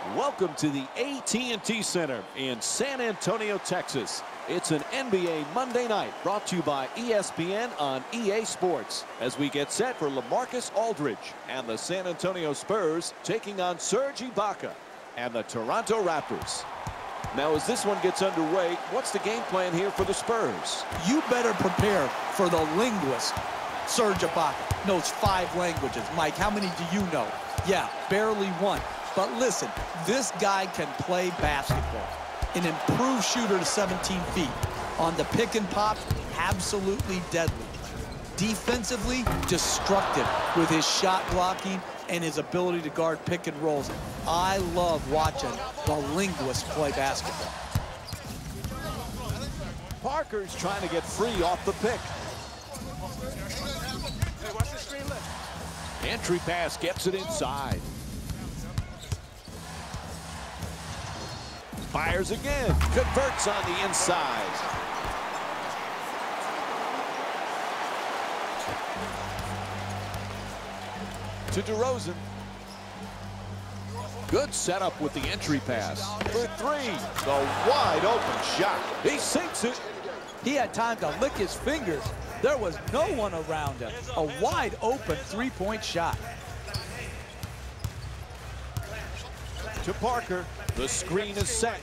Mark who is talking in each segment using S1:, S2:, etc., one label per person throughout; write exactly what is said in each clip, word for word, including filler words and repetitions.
S1: Welcome to the A T and T Center in San Antonio, Texas. It's an N B A Monday night brought to you by E S P N on E A Sports as we get set for LaMarcus Aldridge and the San Antonio Spurs taking on Serge Ibaka and the Toronto Raptors. Now, as this one gets underway, what's the game plan here for the Spurs?
S2: You better prepare for the linguist. Serge Ibaka knows five languages. Mike, how many do you know? Yeah, barely one. But listen, this guy can play basketball. An improved shooter to seventeen feet. On the pick and pop, absolutely deadly. Defensively, destructive with his shot blocking and his ability to guard pick and rolls. I love watching the linguist play basketball.
S1: Parker's trying to get free off the pick. Entry pass gets it inside. Fires again, converts on the inside. To DeRozan. Good setup with the entry pass. For three, the wide open shot. He sinks it.
S2: He had time to lick his fingers. There was no one around him. A wide open three-point shot.
S1: To Parker. The screen is set.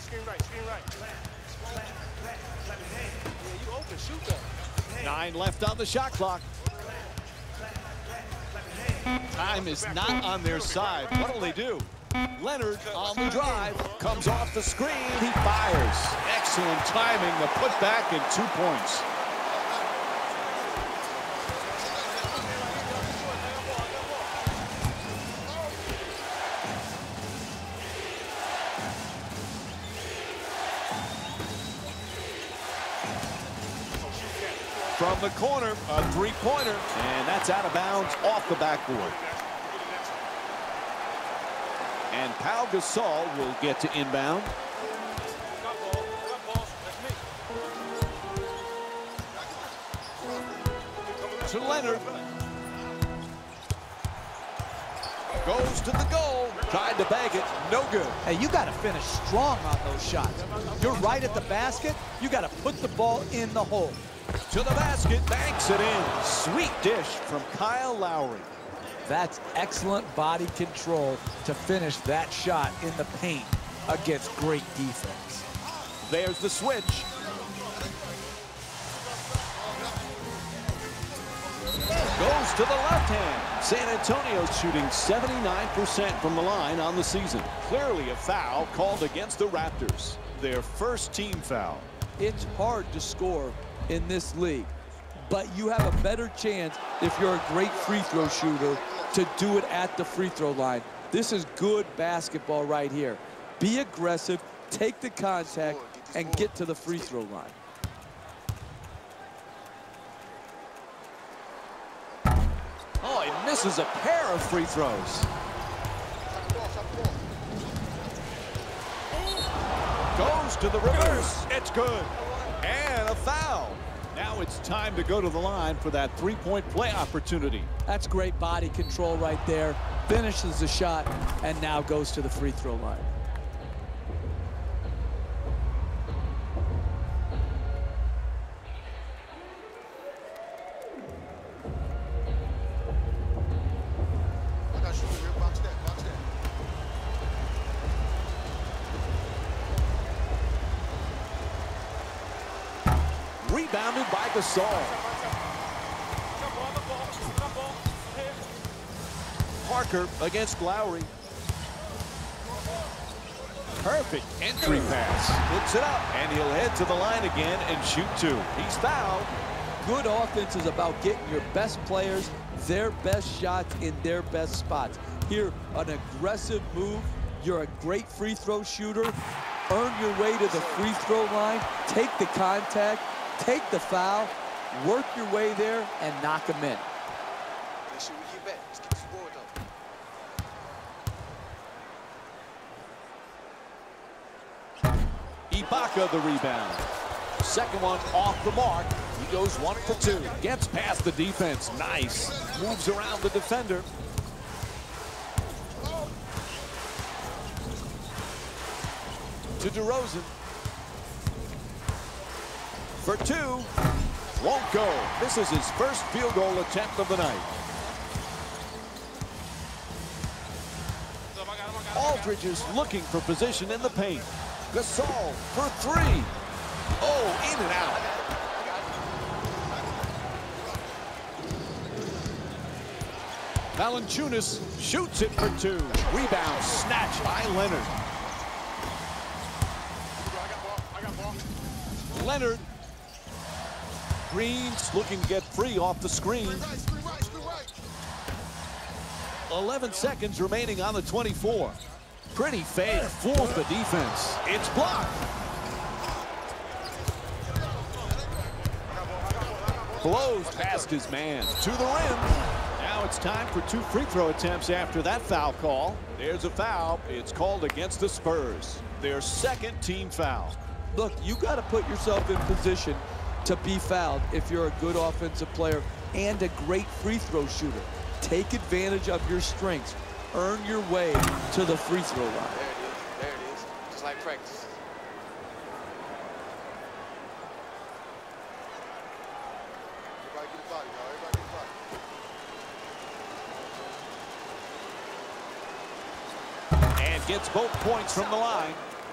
S1: Nine left on the shot clock. Time is not on their side. What'll they do? Leonard on the drive. Comes off the screen. He fires. Excellent timing. The putback and two points. From the corner, a three-pointer, and that's out of bounds off the backboard. And Pau Gasol will get to inbound. To Leonard. Goes to the goal. Tried to bag it. No good.
S2: Hey, you got to finish strong on those shots. You're right at the basket. You got to put the ball in the hole.
S1: To the basket, banks it in. Sweet dish from Kyle Lowry.
S2: That's excellent body control to finish that shot in the paint against great defense.
S1: There's the switch. Goes to the left hand. San Antonio shooting seventy-nine percent from the line on the season. Clearly a foul called against the Raptors. Their first team foul.
S2: It's hard to score in this league, but you have a better chance if you're a great free throw shooter to do it at the free throw line. This is good basketball right here. Be aggressive, take the contact, and get to the free throw line.
S1: Oh, he misses a pair of free throws. Goes to the reverse. It's good. And a foul. Now it's time to go to the line for that three-point play opportunity.
S2: That's great body control right there. Finishes the shot and now goes to the free throw line.
S1: Rebounded by Gasol. Parker against Lowry. Perfect entry pass. Puts it up, and he'll head to the line again and shoot two. He's fouled.
S2: Good offense is about getting your best players their best shots in their best spots. Here, an aggressive move. You're a great free throw shooter. Earn your way to the free throw line. Take the contact. Take the foul, work your way there, and knock them in.
S1: Ibaka the rebound. Second one off the mark. He goes one for two. Gets past the defense. Nice. Moves around the defender. To DeRozan. For two. Won't go. This is his first field goal attempt of the night. Aldridge is looking for position in the paint. Gasol for three. Oh, in and out. Valanciunas shoots it for two. Rebound snatched by Leonard. Leonard. Green's looking to get free off the screen. eleven seconds remaining on the twenty-four. Pretty fake. Fourth the defense. It's blocked. Blows past his man to the rim. Now it's time for two free throw attempts after that foul call. There's a foul. It's called against the Spurs. Their second team foul.
S2: Look, you got to put yourself in position to be fouled if you're a good offensive player and a great free throw shooter. Take advantage of your strengths. Earn your way to the free throw line.
S3: There it is. There it is. Just like practice. Everybody get a body, y'all. Everybody get a body.
S1: And gets both points from the line.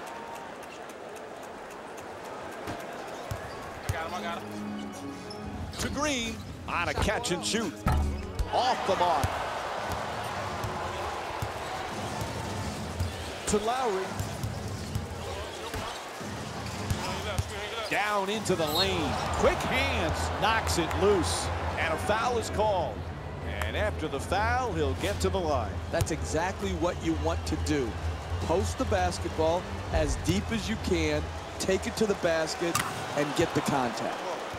S3: I got him. I got him.
S1: To Green on a catch and shoot. Off the mark. To Lowry. Down into the lane. Quick hands. Knocks it loose. And a foul is called. And after the foul, he'll get to the line.
S2: That's exactly what you want to do. Post the basketball as deep as you can. Take it to the basket and get the contact.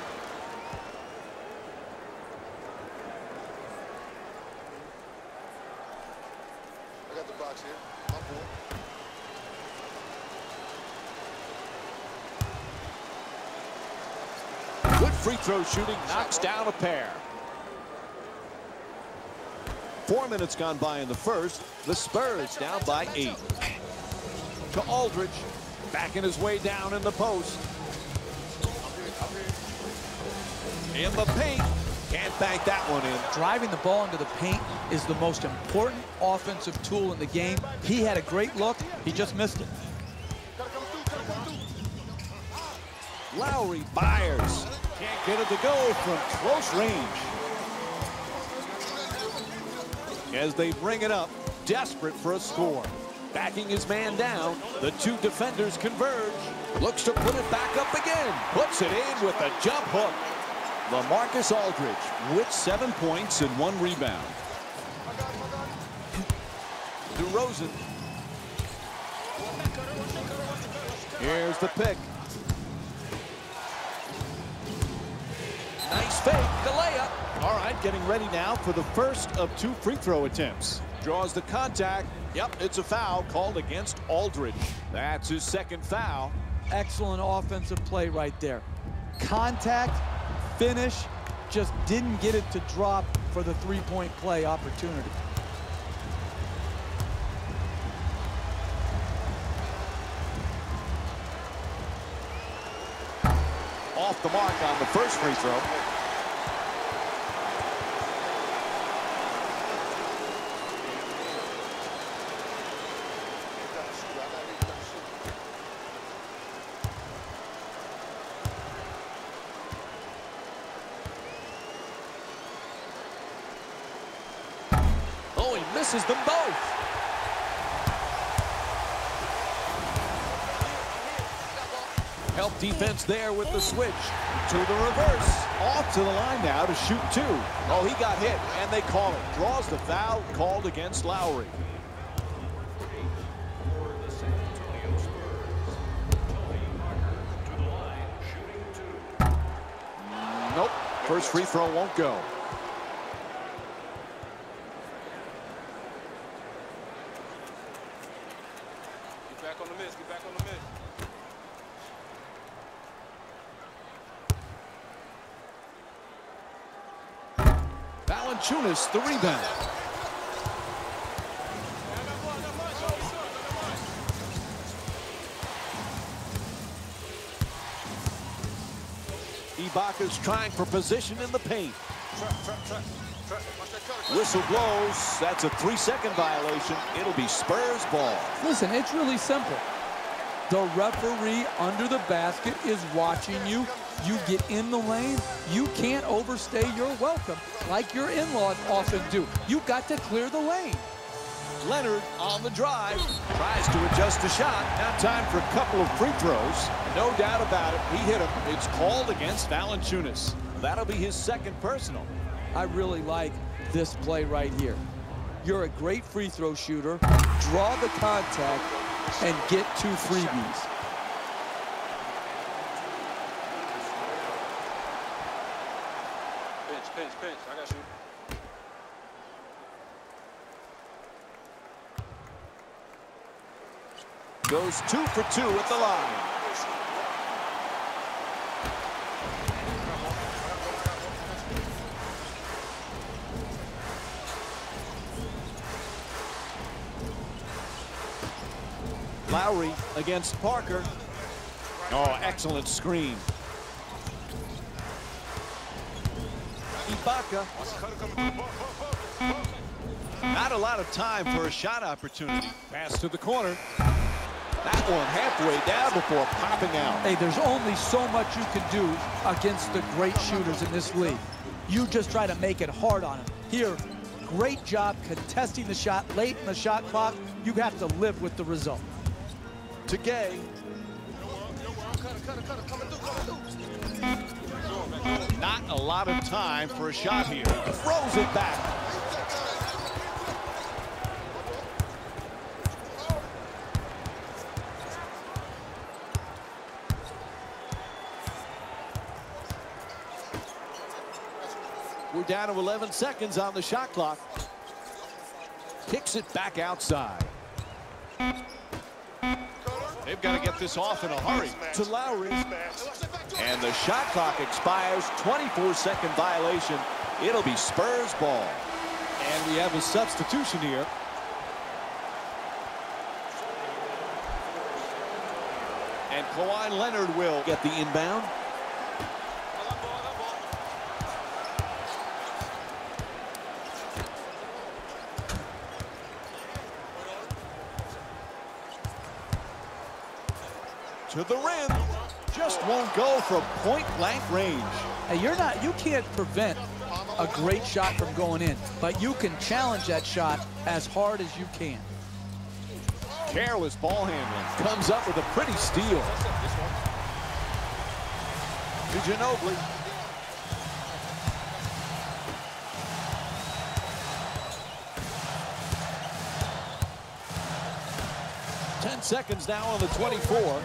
S3: I got the box here. My boy.
S1: Good free throw shooting. Knocks down a pair. Four minutes gone by in the first. The Spurs down by eight. To Aldridge. Backing his way down in the post. In the paint. Can't bank that one in.
S2: Driving the ball into the paint is the most important offensive tool in the game. He had a great look. He just missed it.
S1: Lowry fires. Can't get it to go from close range. As they bring it up, desperate for a score. Backing his man down, the two defenders converge. Looks to put it back up again. Puts it in with a jump hook. LaMarcus Aldridge with seven points and one rebound. DeRozan. Here's the pick. Nice fake, the layup. All right, getting ready now for the first of two free throw attempts. Draws the contact. Yep, it's a foul called against Aldridge. That's his second foul.
S2: Excellent offensive play right there. Contact, finish, just didn't get it to drop for the three-point play opportunity.
S1: Off the mark on the first free throw. Oh, he misses them both. Help defense there with the switch. To the reverse. Off to the line now to shoot two. Oh, he got hit, and they call it. Draws the foul called against Lowry. Nope. First free throw won't go.
S3: Get back on the miss. Get back on the miss.
S1: Valanciunas, the rebound. Ibaka's trying for position in the paint.
S3: Trap, trap, trap, trap. Watch that cutter.
S1: Whistle blows. That's a three-second violation. It'll be Spurs ball.
S2: Listen, it's really simple. The referee under the basket is watching you. You get in the lane. You can't overstay your welcome like your in-laws often do. You got to clear the lane.
S1: Leonard on the drive. Tries to adjust the shot. Now time for a couple of free throws. No doubt about it. He hit him. It's called against Valanciunas. That'll be his second personal.
S2: I really like this play right here. You're a great free throw shooter. Draw the contact and get two freebies.
S3: Pinch, pinch, pinch. I got you.
S1: Goes two for two at the line. Lowry against Parker. Oh, excellent screen. Ibaka. Not a lot of time for a shot opportunity. Pass to the corner. That one halfway down before popping out.
S2: Hey, there's only so much you can do against the great shooters in this league. You just try to make it hard on them. Here, great job contesting the shot late in the shot clock. You have to live with the result.
S1: To Gay. Not a lot of time for a shot here. Throws it back. We're down to eleven seconds on the shot clock. Kicks it back outside. They've got to get this off in a hurry. To Lowry. And the shot clock expires. twenty-four second violation. It'll be Spurs ball. And we have a substitution here. And Kawhi Leonard will get the inbound. To the rim. Just won't go from point blank range.
S2: Hey, you're not, you can't prevent a great shot from going in, but you can challenge that shot as hard as you can.
S1: Careless ball handling. Comes up with a pretty steal. To Ginobili. Ten seconds now on the twenty-four.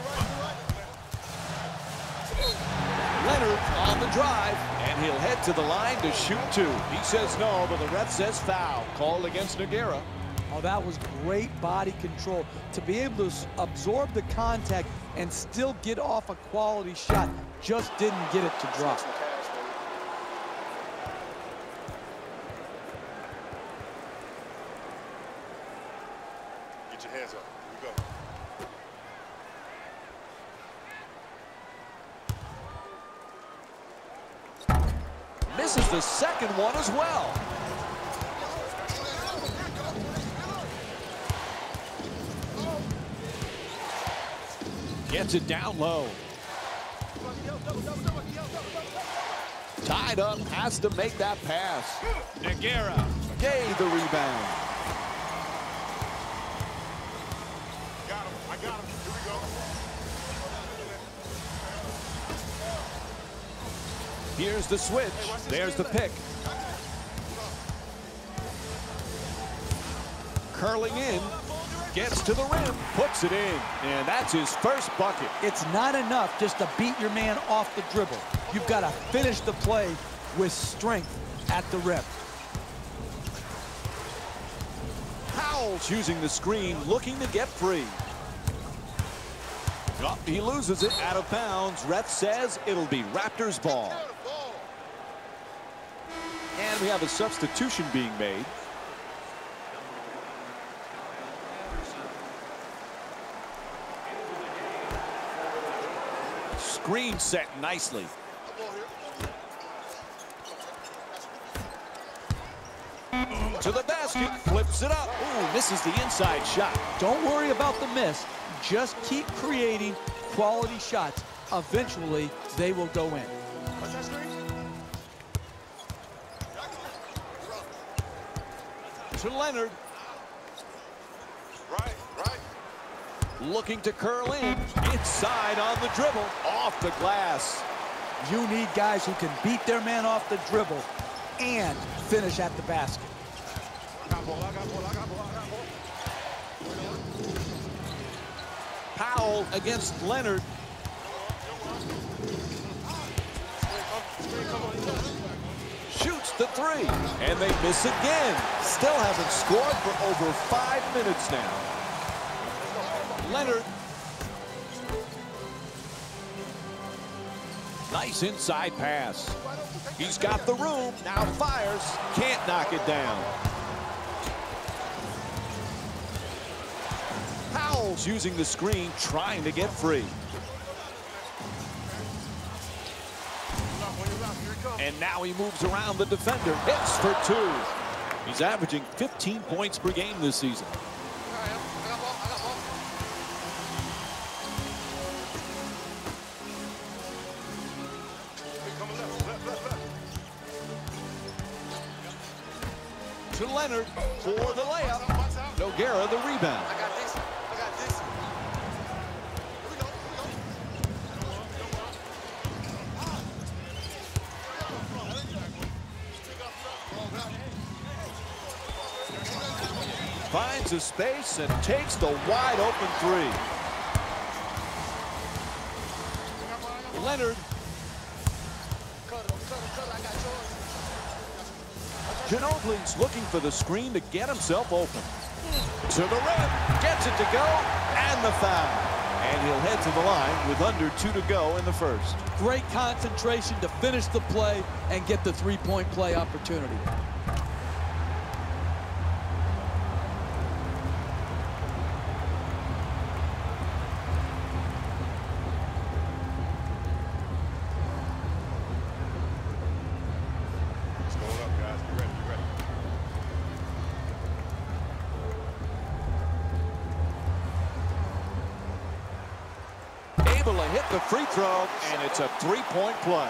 S1: Leonard on the drive, and he'll head to the line to shoot two. He says no, but the ref says foul. Called against Nogueira.
S2: Oh, that was great body control. To be able to absorb the contact and still get off a quality shot. Just didn't get it to drop.
S3: Get your hands up. Here we go.
S1: Misses the second one as well. Gets it down low. Tied up, has to make that pass. Nogueira, Gay the rebound.
S3: Got him. I got him. Here we go.
S1: Here's the switch. There's the pick. Curling in. Gets to the rim. Puts it in. And that's his first bucket.
S2: It's not enough just to beat your man off the dribble. You've got to finish the play with strength at the rim.
S1: Powell's using the screen, looking to get free. Oh, he loses it out of bounds. Ref says it'll be Raptors ball. And we have a substitution being made. Screen set nicely. To the basket, flips it up. Ooh, misses the inside shot.
S2: Don't worry about the miss. Just keep creating quality shots. Eventually, they will go in.
S1: To Leonard.
S3: Right, right.
S1: Looking to curl in. Inside on the dribble. Off the glass.
S2: You need guys who can beat their man off the dribble and finish at the basket.
S3: I got ball, I got ball, I got ball, I got ball.
S1: Powell against Leonard. Shoots the three. And they miss again. Still haven't scored for over five minutes now. Leonard. Nice inside pass. He's got the room. Now fires. Can't knock it down. Powell's using the screen, trying to get free. And now he moves around the defender. Hits for two. He's averaging fifteen points per game this season. To Leonard for the layup. Nogueira the rebound.
S3: I got this. I got this. Here we go. Here we go.
S1: Finds a space and takes the wide open three. Leonard. Ginobili's looking for the screen to get himself open. To the rim, gets it to go, and the foul. And he'll head to the line with under two to go in the first.
S2: Great concentration to finish the play and get the three-point play opportunity.
S1: Able to hit the free throw, and it's a three-point play.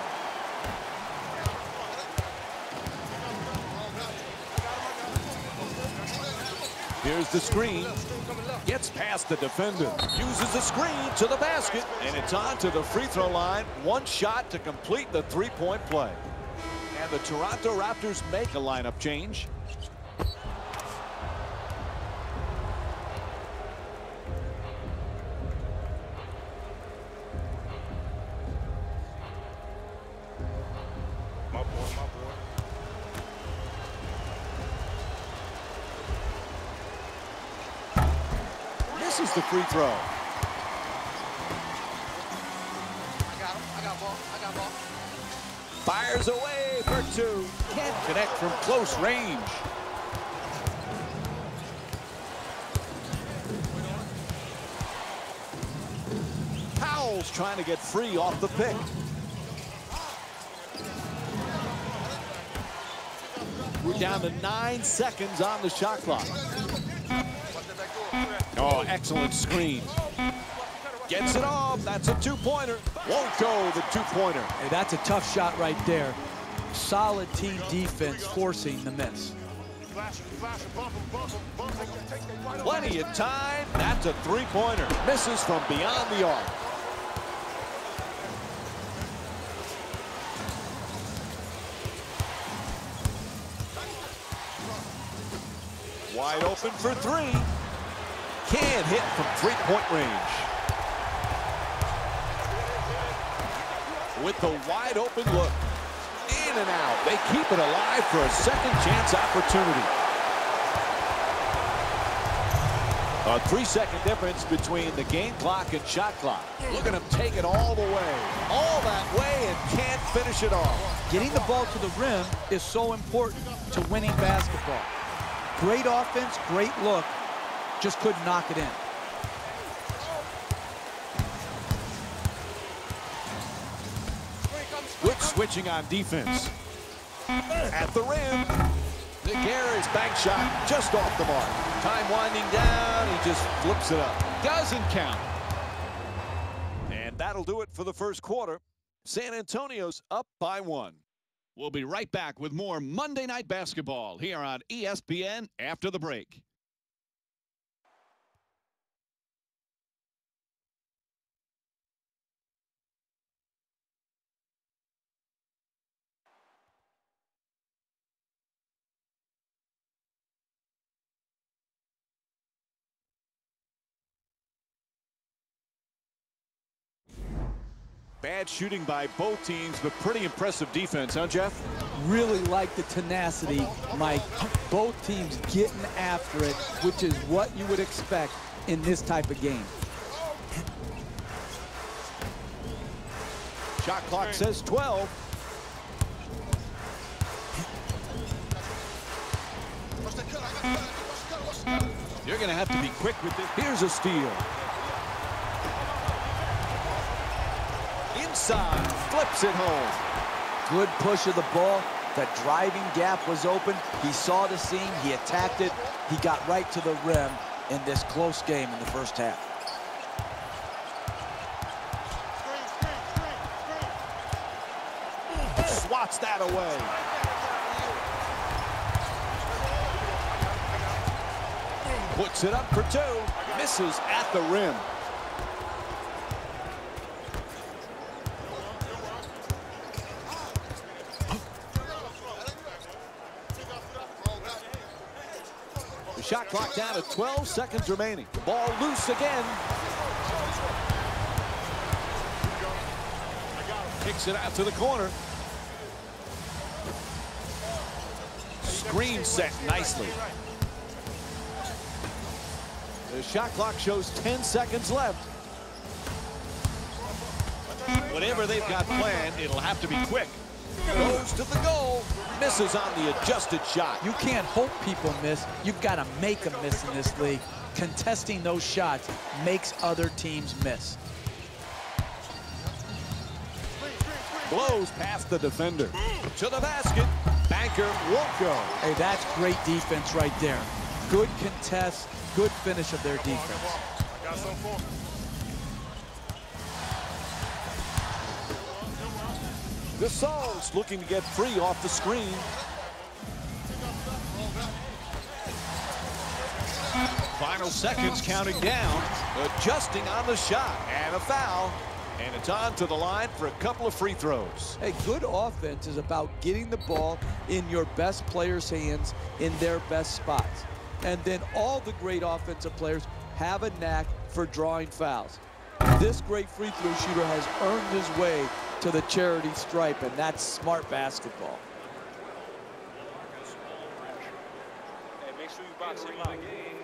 S1: Here's the screen. Gets past the defender. Uses the screen to the basket, and it's on to the free throw line. One shot to complete the three-point play. And the Toronto Raptors make a lineup change. Misses the free throw.
S3: I got him. I got ball. I got ball.
S1: Fires away for two. Can't connect from close range. Powell's trying to get free off the pick. We're down to nine seconds on the shot clock. Oh, excellent screen. Gets it off. That's a two-pointer. Won't go the two-pointer.
S2: Hey, that's a tough shot right there. Solid team defense forcing the miss.
S1: Plenty of time. That's a three-pointer. Misses from beyond the arc. Wide open for three. Can't hit from three-point range. With the wide open look. In and out. They keep it alive for a second chance opportunity. A three-second difference between the game clock and shot clock. Look at him take it all the way. All that way and can't finish it off.
S2: Getting the ball to the rim is so important to winning basketball. Great offense, great look. Just couldn't knock it in.
S1: Good switching on defense. At the rim. Nogueira's bank shot just off the mark. Time winding down. He just flips it up. Doesn't count. And that'll do it for the first quarter. San Antonio's up by one. We'll be right back with more Monday Night Basketball here on E S P N after the break. Bad shooting by both teams, but pretty impressive defense, huh, Jeff?
S2: Really like the tenacity, Mike. Both teams getting after it, which is what you would expect in this type of game.
S1: Shot clock says twelve. You're going to have to be quick with this. Here's a steal. Inside, flips it home.
S2: Good push of the ball. The driving gap was open. He saw the seam. He attacked it. He got right to the rim in this close game in the first half.
S1: Swats that away. Puts it up for two. Misses at the rim. The shot clock down to twelve seconds remaining. The ball loose again. Kicks it out to the corner. Screen set nicely. The shot clock shows ten seconds left. Whatever they've got planned, it'll have to be quick. Goes to the goal. Misses on the adjusted shot.
S2: You can't hope people miss. You've got to make them miss in this league. Contesting those shots makes other teams miss.
S1: Blows past the defender. To the basket. Banker won't go.
S2: Hey, that's great defense right there. Good contest, good finish of their defense.
S1: Gasol's looking to get free off the screen. Final seconds counting down. Adjusting on the shot. And a foul. And it's on to the line for a couple of free throws.
S2: Hey, good offense is about getting the ball in your best players' hands in their best spots. And then all the great offensive players have a knack for drawing fouls. This great free throw shooter has earned his way to the charity stripe, and that's smart basketball.
S3: Hey, make sure you box him out.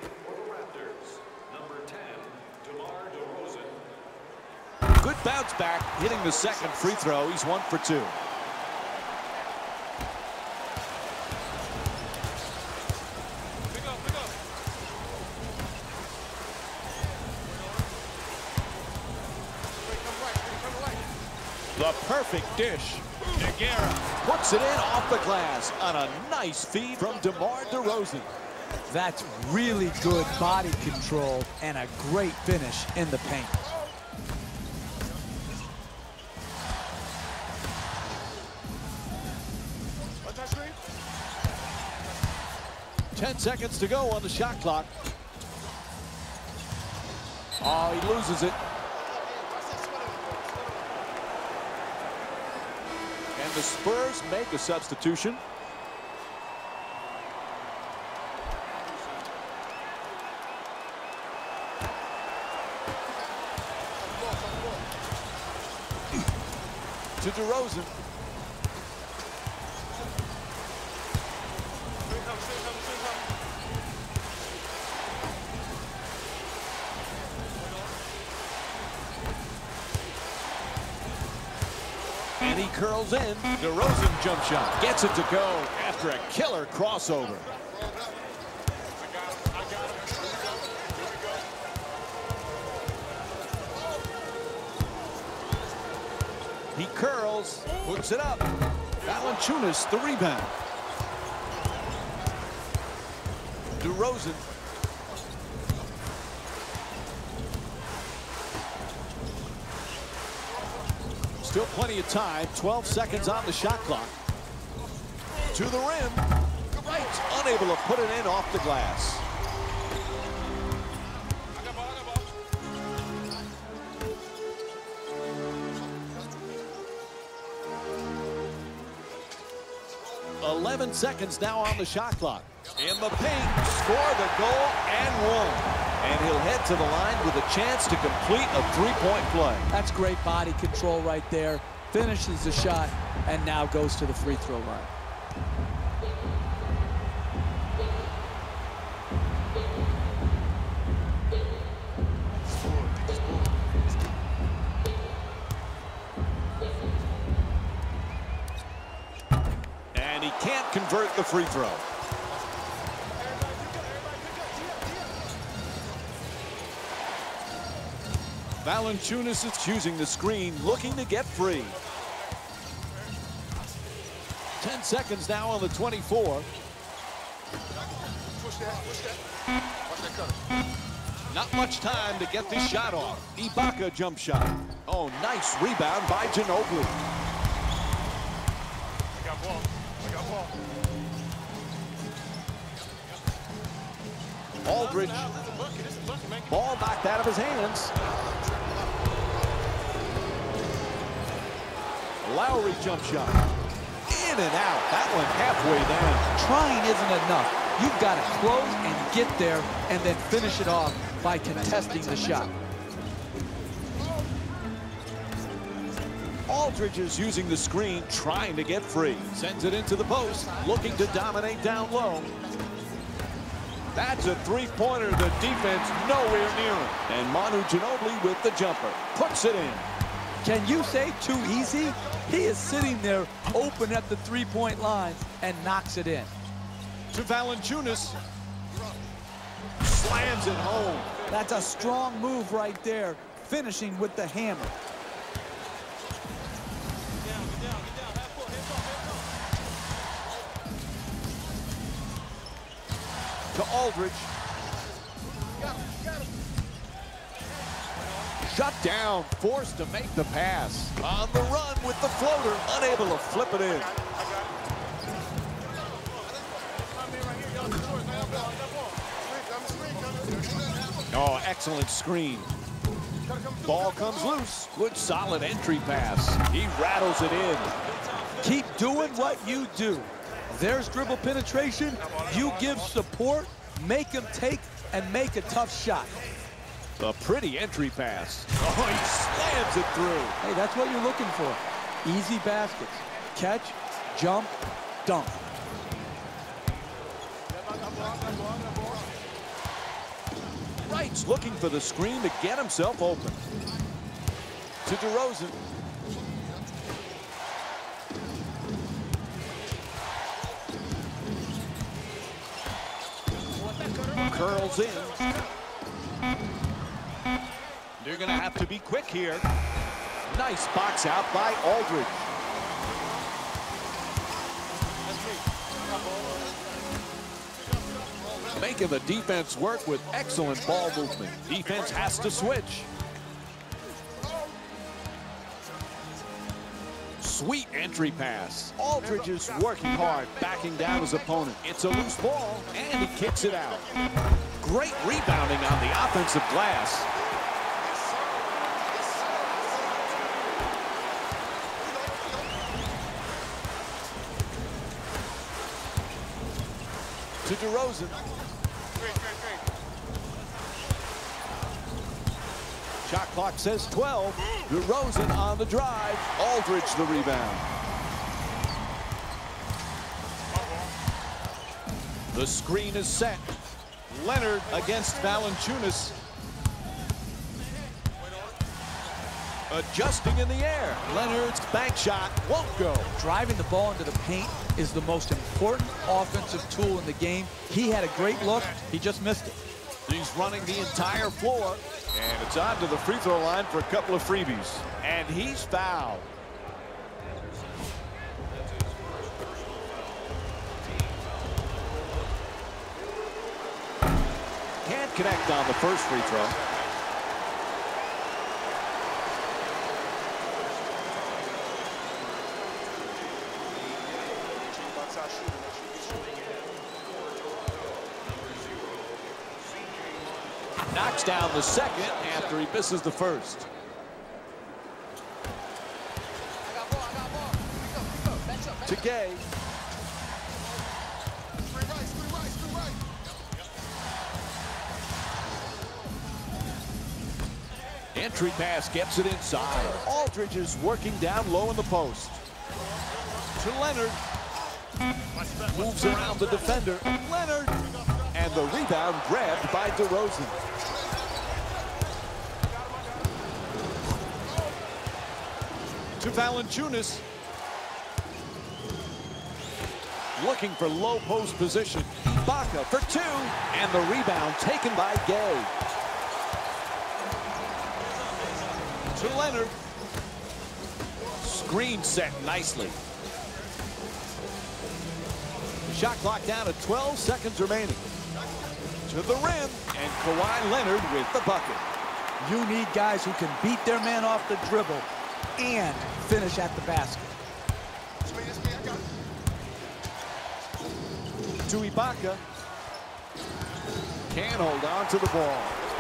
S1: Good bounce back, hitting the second free throw. He's one for two.
S3: Pick up, pick up.
S1: The perfect dish. Nogueira puts it in off the glass on a nice feed from DeMar DeRozan.
S2: That's really good body control and a great finish in the paint.
S1: Ten seconds to go on the shot clock. Oh, he loses it. And the Spurs make a substitution. To DeRozan. And he curls in. DeRozan jump shot. Gets it to go after a killer crossover. He curls, puts it up. Valanciunas the rebound. DeRozan. Still plenty of time. twelve seconds on the shot clock. To the rim. Right. Unable to put it in off the glass. eleven seconds now on the shot clock. In the paint, score the goal and one. And he'll head to the line with a chance to complete a three-point play.
S2: That's great body control right there. Finishes the shot and now goes to the free throw line.
S1: And he can't convert the free throw. Valanciunas is choosing the screen, looking to get free. ten seconds now on the twenty-four. Not much time to get this shot off. Ibaka jump shot. Oh, nice rebound by Ginobili.
S3: I got ball. I got ball.
S1: Aldridge. Ball knocked out of his hands. Lowry jump shot. In and out. That one halfway down.
S2: Trying isn't enough. You've got to close and get there and then finish it off by contesting the shot.
S1: Aldridge is using the screen, trying to get free. Sends it into the post, looking to dominate down low. That's a three-pointer. The defense nowhere near him. And Manu Ginobili with the jumper. Puts it in.
S2: Can you say too easy? He is sitting there open at the three-point line and knocks it in.
S1: To Valanciunas. Slams it home.
S2: That's a strong move right there, finishing with the hammer.
S1: To Aldridge. Shut down, forced to make the pass. On the run with the floater, unable to flip it in. Oh, excellent screen. Ball comes loose. Good solid entry pass. He rattles it in.
S2: Keep doing what you do. There's dribble penetration. You give support, make him take, and make a tough shot.
S1: A pretty entry pass. Oh, he slams it through.
S2: Hey, that's what you're looking for. Easy baskets. Catch, jump, dunk.
S1: Wright's looking for the screen to get himself open. To DeRozan. Curls in. They're going to have to be quick here. Nice box out by Aldridge. Making the defense work with excellent ball movement. Defense has to switch. Sweet entry pass. Aldridge is working hard, backing down his opponent. It's a loose ball, and he kicks it out. Great rebounding on the offensive glass. To DeRozan. Shot clock says twelve. DeRozan on the drive. Aldridge the rebound. The screen is set. Leonard against Valanciunas. Adjusting in the air. Leonard's bank shot won't go.
S2: Driving the ball into the paint is the most important offensive tool in the game. He had a great look. He just missed it.
S1: He's running the entire floor. And it's on to the free throw line for a couple of freebies. And he's fouled. Can't connect on the first free throw. Knocks down the second after he misses the first. To Gay. Entry pass gets it inside. Aldridge is working down low in the post. To Leonard. Moves around the defender. Leonard. And the rebound grabbed by DeRozan. To Valanciunas. Looking for low post position. Ibaka for two. And the rebound taken by Gay. To Leonard. Screen set nicely. Shot clock down to twelve seconds remaining. To the rim, and Kawhi Leonard with the bucket.
S2: You need guys who can beat their man off the dribble and finish at the basket.
S1: To Ibaka. Can't hold on to the ball.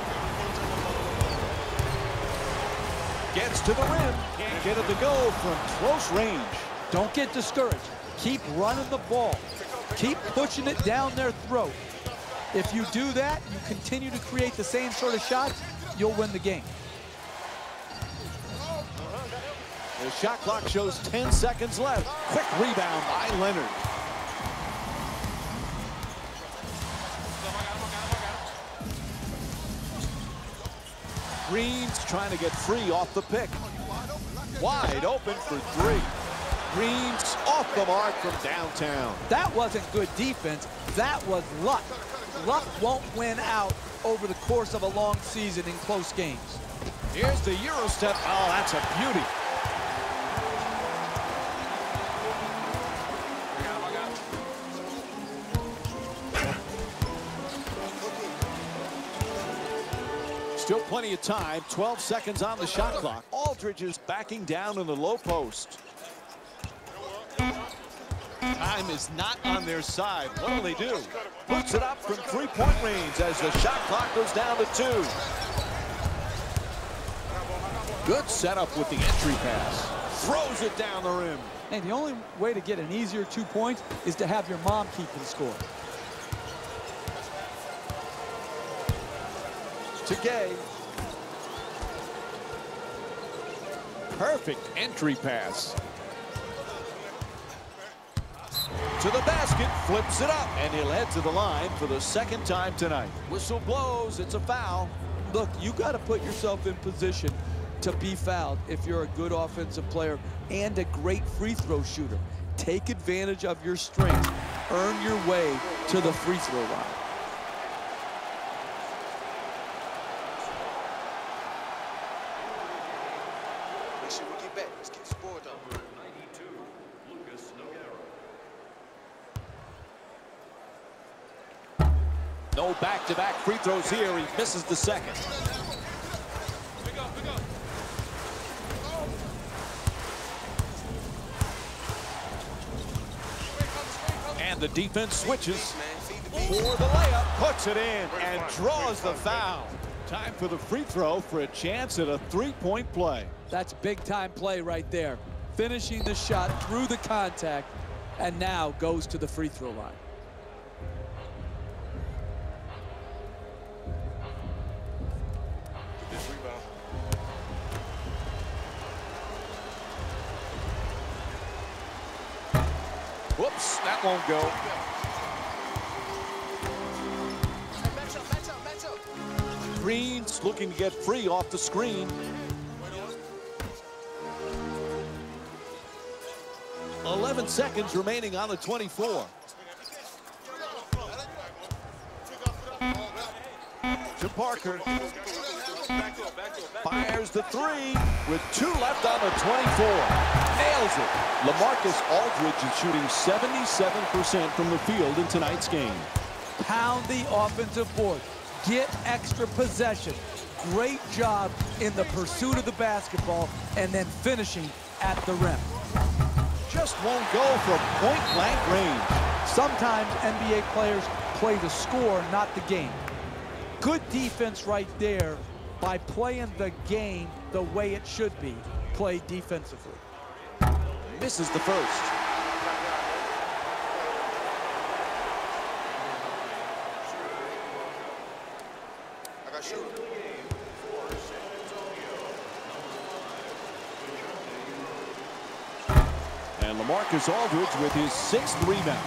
S1: Gets to the rim. Can't get it to go from close range.
S2: Don't get discouraged. Keep running the ball. Keep pushing it down their throat. If you do that, you continue to create the same sort of shots, you'll win the game.
S1: The shot clock shows ten seconds left. Quick rebound by Leonard. Green's trying to get free off the pick. Wide open for three. Green's off the mark from downtown.
S2: That wasn't good defense. That was luck. Luck won't win out over the course of a long season in close games.
S1: Here's the Euro step. Oh, that's a beauty. Still plenty of time. twelve seconds on the shot clock. Aldridge is backing down in the low post. Time is not on their side. What will they do? Puts it up from three-point range as the shot clock goes down to two. Good setup with the entry pass. Throws it down the rim.
S2: And the only way to get an easier two points is to have your mom keep the score.
S1: To Gay. Perfect entry pass. To the basket, flips it up, and he'll head to the line for the second time tonight. Whistle blows, it's a foul.
S2: Look, you got to put yourself in position to be fouled if you're a good offensive player and a great free throw shooter. Take advantage of your strength. Earn your way to the free throw line.
S3: Make sure we get back. Let's get this board up.
S1: No back-to-back free throws here. He misses the second. And the defense switches for the layup. Puts it in and draws the foul. Time for the free throw for a chance at a three-point play.
S2: That's big-time play right there. Finishing the shot through the contact and now goes to the free throw line.
S1: Whoops, that won't go. Green's looking to get free off the screen. eleven seconds remaining on the twenty-four. To Parker. Fires the three with two left on the twenty-four. Nails it. LaMarcus Aldridge is shooting seventy-seven percent from the field in tonight's game.
S2: Pound the offensive board. get extra possession. Great job in the pursuit of the basketball and then finishing at the rim.
S1: Just won't go from point-blank range.
S2: Sometimes N B A players play the score, not the game. Good defense right there by playing the game the way it should be, played defensively.
S1: Misses the first.
S3: I got shoot.
S1: And LaMarcus Aldridge with his sixth rebound.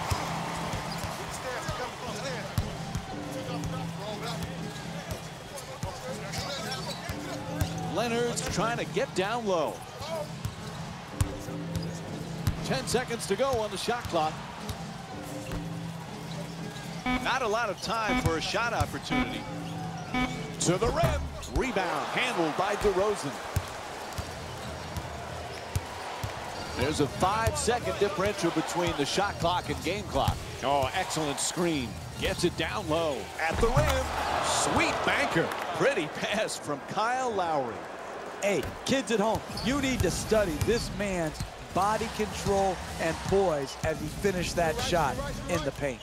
S1: Leonard's trying to get down low. Ten seconds to go on the shot clock. Not a lot of time for a shot opportunity. To the rim. Rebound handled by DeRozan. There's a five-second differential between the shot clock and game clock. Oh, excellent screen. Gets it down low. At the rim. Sweet banker. Pretty pass from Kyle Lowry.
S2: Hey, kids at home, you need to study this man's body control and poise as he finished that shot in the paint.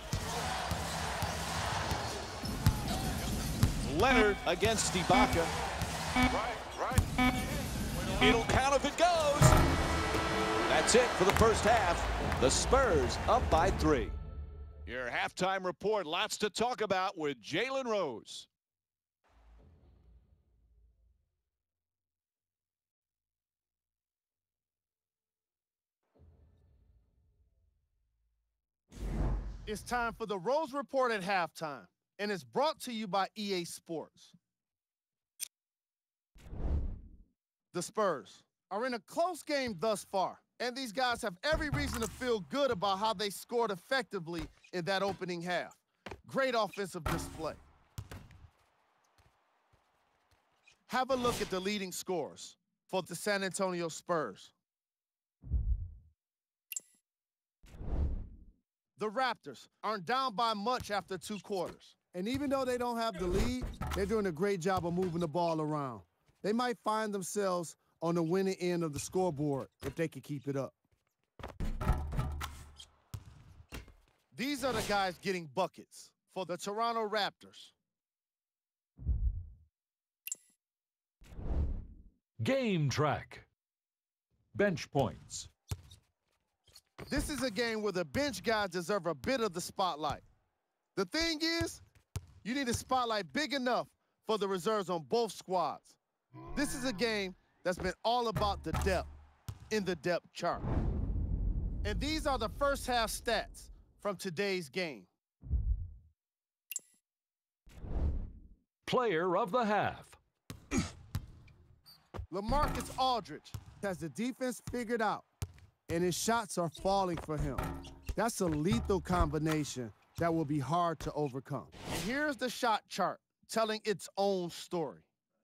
S1: Leonard against Ibaka. It'll count if it goes. That's it for the first half. The Spurs up by three. Your halftime report, lots to talk about with Jalen Rose.
S4: It's time for the Rose Report at halftime, and it's brought to you by E A Sports. The Spurs are in a close game thus far, and these guys have every reason to feel good about how they scored effectively in that opening half. Great offensive display. Have a look at the leading scorers for the San Antonio Spurs. The Raptors aren't down by much after two quarters.
S5: And even though they don't have the lead, they're doing a great job of moving the ball around. They might find themselves on the winning end of the scoreboard if they can keep it up.
S4: These are the guys getting buckets for the Toronto Raptors.
S6: Game track. Bench points.
S4: This is a game where the bench guys deserve a bit of the spotlight. The thing is, you need a spotlight big enough for the reserves on both squads. This is a game that's been all about the depth in the depth chart. And these are the first half stats from today's game.
S6: Player of the half.
S4: LaMarcus Aldridge
S5: Has the defense figured out, and his shots are falling for him. That's a lethal combination that will be hard to overcome.
S4: And here's the shot chart telling its own story.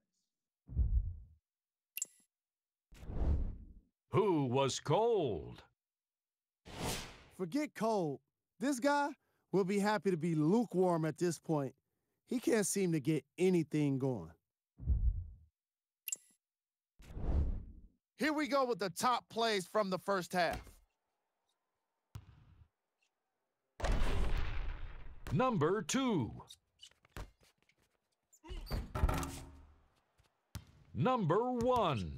S6: Who was cold?
S5: Forget cold. This guy will be happy to be lukewarm at this point. He can't seem to get anything going.
S4: Here we go with the top plays from the first half.
S6: Number two. Number one.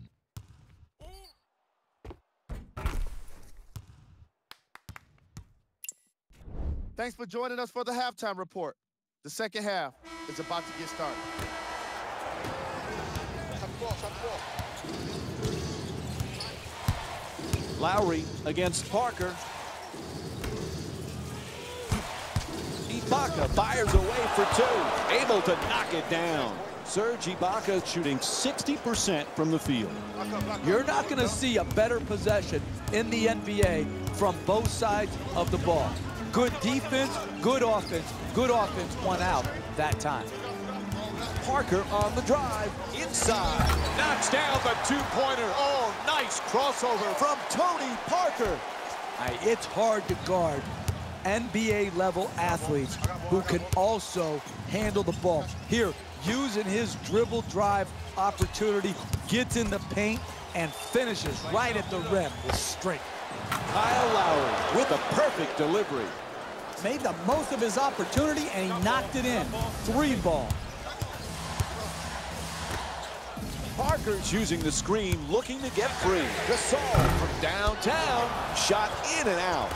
S4: Thanks for joining us for the halftime report. The second half is about to get started.
S1: Lowry against Parker. Ibaka fires away for two. Able to knock it down. Serge Ibaka shooting sixty percent from the field.
S2: You're not going to see a better possession in the N B A from both sides of the ball. Good defense, good offense. Good offense won out that time.
S1: Parker on the drive. Inside. Knocks down the two-pointer. Oh, nice crossover from Tony Parker.
S2: Right, it's hard to guard N B A level athletes who can also handle the ball. Here, using his dribble drive opportunity, gets in the paint and finishes right at the rim with strength.
S1: Kyle Lowry with a perfect delivery.
S2: Made the most of his opportunity and he knocked it in. Three ball.
S1: Parker's using the screen, looking to get free. Gasol from downtown, shot in and out.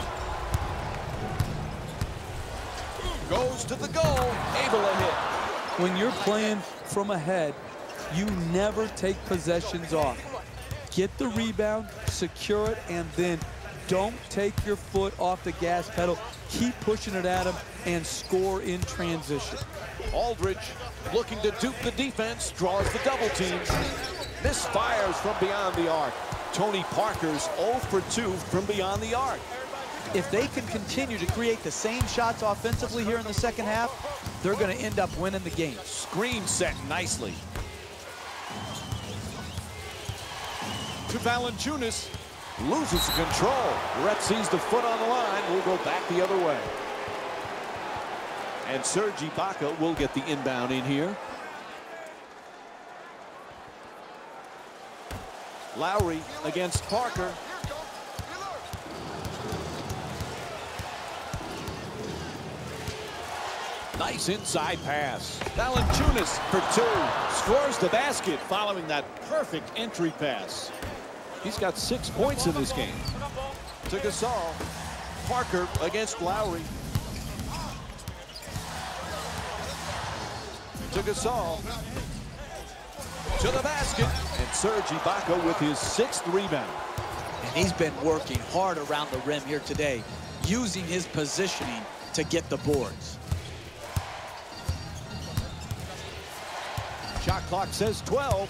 S1: Goes to the goal, able to hit.
S2: When you're playing from ahead, you never take possessions off. Get the rebound, secure it, and then don't take your foot off the gas pedal. Keep pushing it at him and score in transition.
S1: Aldridge looking to dupe the defense, draws the double team. Misfires from beyond the arc. Tony Parker's zero for two from beyond the arc.
S2: If they can continue to create the same shots offensively here in the second half, they're going to end up winning the game.
S1: Screen set nicely. To Valanciunas, loses control. Rhett sees the foot on the line, will go back the other way. And Serge Ibaka will get the inbound in here. Lowry against Parker. Nice inside pass. Valanciunas for two. Scores the basket following that perfect entry pass. He's got six points in this game. To Gasol. Parker against Lowry. To Gasol. To the basket. And Serge Ibaka with his sixth rebound.
S2: And he's been working hard around the rim here today, using his positioning to get the boards.
S1: Shot clock says twelve.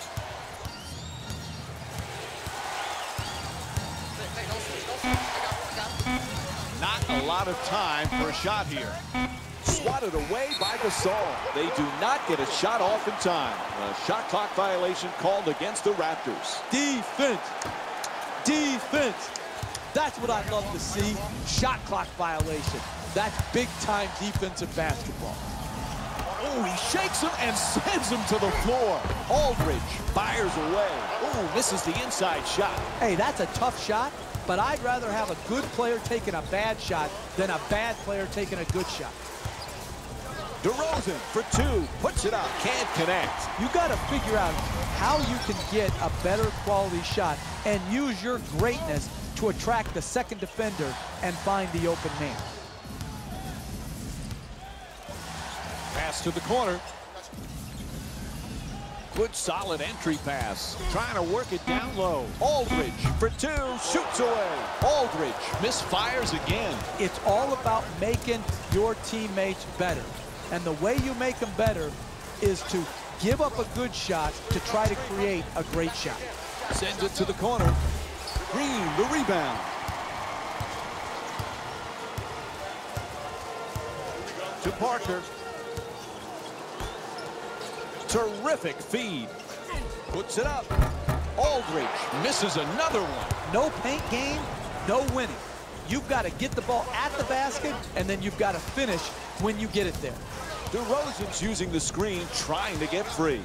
S1: Not a lot of time for a shot here. Swatted away by Gasol. They do not get a shot off in time. A shot clock violation called against the Raptors.
S2: Defense. Defense. That's what I love to see. Shot clock violation. That's big-time defensive basketball.
S1: Oh, he shakes him and sends him to the floor. Aldridge fires away. Oh, misses the inside shot.
S2: Hey, that's a tough shot, but I'd rather have a good player taking a bad shot than a bad player taking a good shot.
S1: DeRozan for two. Puts it up. Can't connect.
S2: You got to figure out how you can get a better quality shot and use your greatness to attract the second defender and find the open man.
S1: Pass to the corner. Good solid entry pass. Trying to work it down low. Aldridge for two. Shoots away. Aldridge misfires again.
S2: It's all about making your teammates better. And the way you make them better is to give up a good shot to try to create a great shot.
S1: Sends it to the corner. Green, the rebound. To Parker. Terrific feed. Puts it up. Aldridge misses another one.
S2: No paint game, no winning. You've got to get the ball at the basket, and then you've got to finish when you get it there.
S1: DeRozan's using the screen, trying to get free.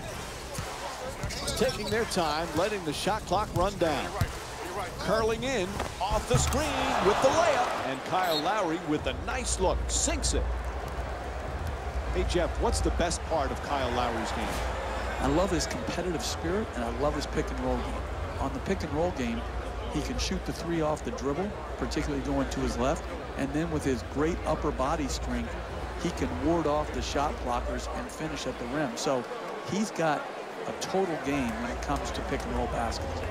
S1: Taking their time, letting the shot clock run down. Curling in, off the screen with the layup. And Kyle Lowry with a nice look, sinks it. Hey, Jeff, what's the best part of Kyle Lowry's game?
S2: I love his competitive spirit, and I love his pick and roll game. On the pick and roll game, he can shoot the three off the dribble, particularly going to his left. And then with his great upper body strength, he can ward off the shot blockers and finish at the rim. So he's got a total game when it comes to pick and roll baskets.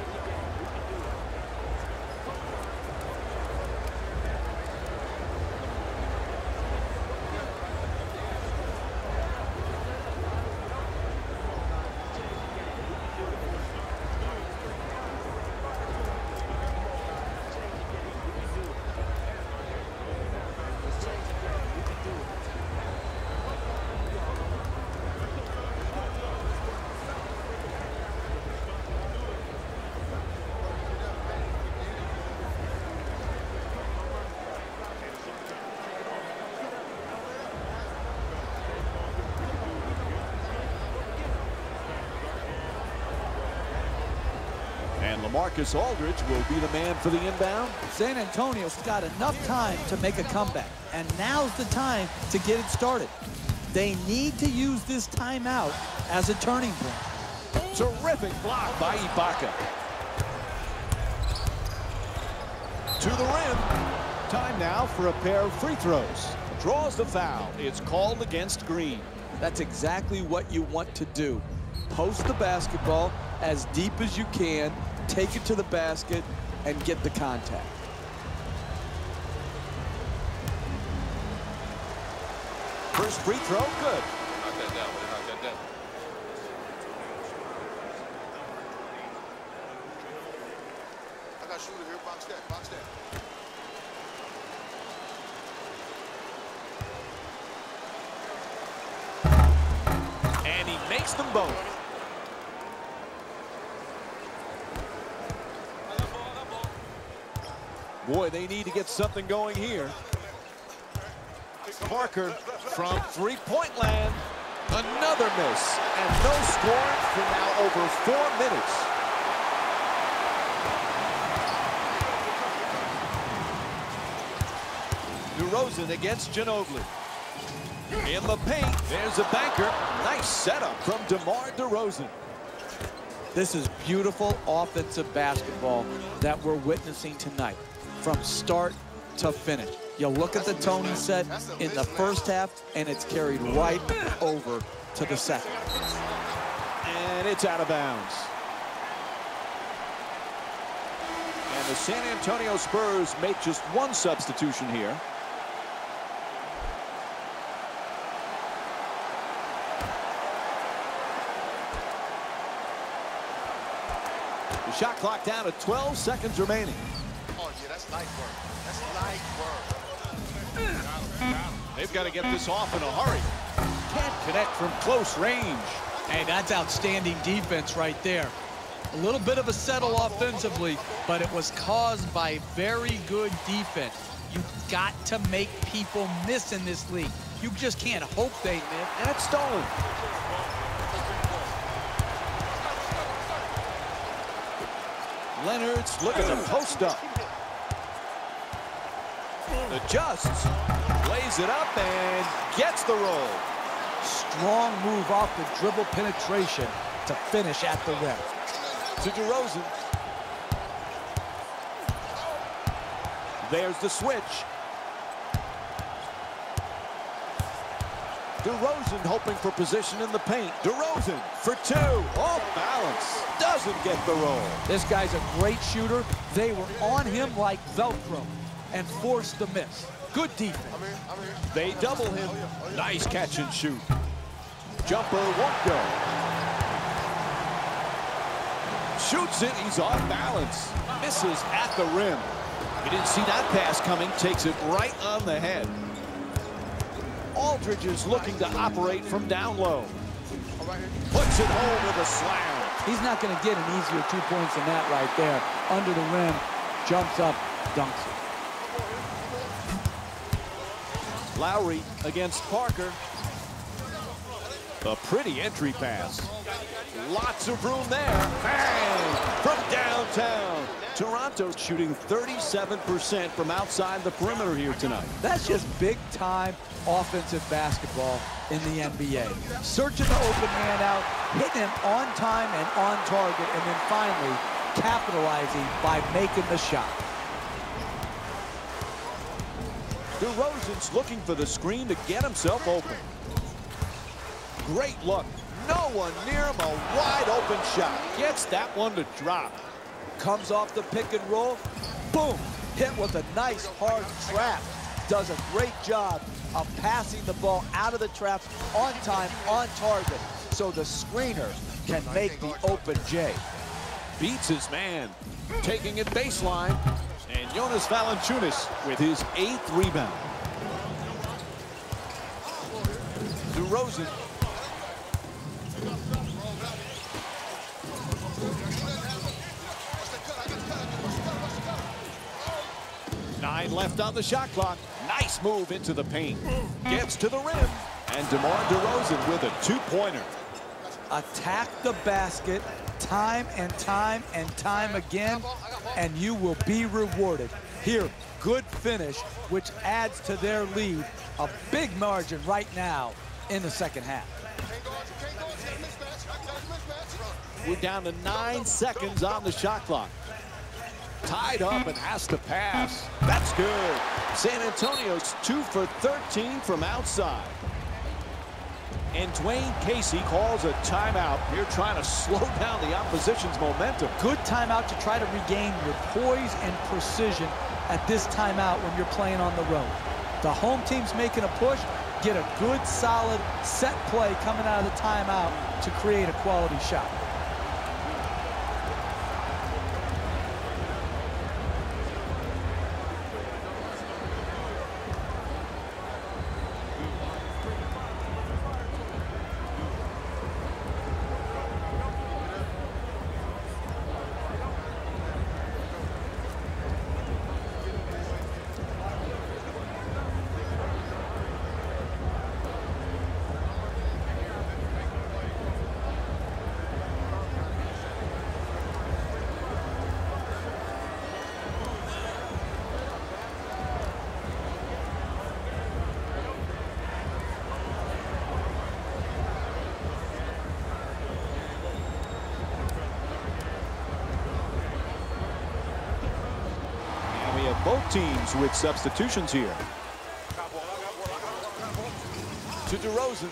S1: And LaMarcus Aldridge will be the man for the inbound.
S2: San Antonio's got enough time to make a comeback, and now's the time to get it started. They need to use this timeout as a turning point.
S1: Terrific block by Ibaka. To the rim. Time now for a pair of free throws. Draws the foul. It's called against Green.
S2: That's exactly what you want to do. Post the basketball as deep as you can, take it to the basket, and get the contact.
S1: First free throw, good.
S3: Knock that down, man. Knock that down. I got shooter here. Box that. Box that.
S1: And he makes them both. Boy, they need to get something going here. Parker from three-point land. Another miss. And no scoring for now over four minutes. DeRozan against Ginobili. In the paint, there's a banker. Nice setup from DeMar DeRozan.
S2: This is beautiful offensive basketball that we're witnessing tonight, from start to finish. You look at the Tony set in the first half, and it's carried right over to the second.
S1: And it's out of bounds. And the San Antonio Spurs make just one substitution here. The shot clock down to twelve seconds remaining.
S3: Oh, yeah, that's light work. That's light work.
S1: They've got to get this off in a hurry. Can't connect from close range.
S2: Hey, that's outstanding defense right there. A little bit of a settle offensively, but it was caused by very good defense. You've got to make people miss in this league. You just can't hope they miss.
S1: And it's stolen. Leonard's looking to post up. Adjusts, lays it up, and gets the roll.
S2: Strong move off the dribble penetration to finish at the rim.
S1: To DeRozan. There's the switch. DeRozan hoping for position in the paint. DeRozan for two. Off balance. Doesn't get the roll.
S2: This guy's a great shooter. They were on him like Velcro and forced the miss. Good defense.
S3: I'm here. I'm here.
S1: They double him. Nice catch and shoot. Jumper won't go. Shoots it. He's off balance. Misses at the rim. He didn't see that pass coming. Takes it right on the head. Aldridge is looking to operate from down low. Puts it home with a slam.
S2: He's not going to get an easier two points than that right there. Under the rim, jumps up, dunks it.
S1: Lowry against Parker. A pretty entry pass. Lots of room there. Bang! From downtown. Toronto shooting thirty-seven percent from outside the perimeter here tonight.
S2: That's just big-time offensive basketball in the N B A. Searching the open man out, hitting him on time and on target, and then finally capitalizing by making the shot.
S1: DeRozan's looking for the screen to get himself open. Great look. No one near him. A wide open shot. Gets that one to drop.
S2: Comes off the pick and roll. Boom. Hit with a nice hard trap. Does a great job of passing the ball out of the traps on time, on target, so the screener can make the open J.
S1: Beats his man. Taking it baseline. And Jonas Valanciunas with his eighth rebound. DeRozan. Nine left on the shot clock. Nice move into the paint. Gets to the rim. And DeMar DeRozan with a two-pointer.
S2: Attack the basket time and time and time again, and you will be rewarded. Here, good finish, which adds to their lead. A big margin right now in the second half.
S1: We're down to nine seconds on the shot clock. Tied up and has to pass. That's good. San Antonio's two for thirteen from outside. And Dwayne Casey calls a timeout. Here trying to slow down the opposition's momentum.
S2: Good timeout to try to regain your poise and precision at this timeout when you're playing on the road. The home team's making a push. Get a good, solid, set play coming out of the timeout to create a quality shot.
S1: Both teams with substitutions here. To DeRozan.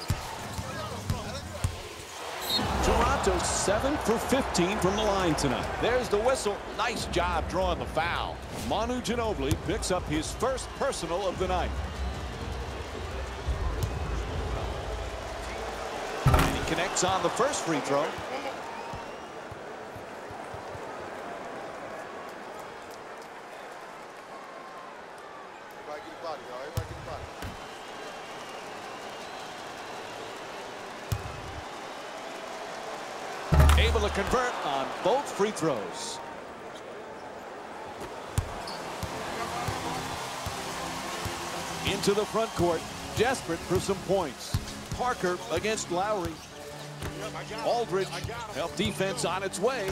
S1: Toronto seven for fifteen from the line tonight. There's the whistle. Nice job drawing the foul. Manu Ginobili picks up his first personal of the night. And he connects on the first free throw. Able to convert on both free throws. Into the front court, desperate for some points. Parker against Lowry. Aldridge helped defense on its way.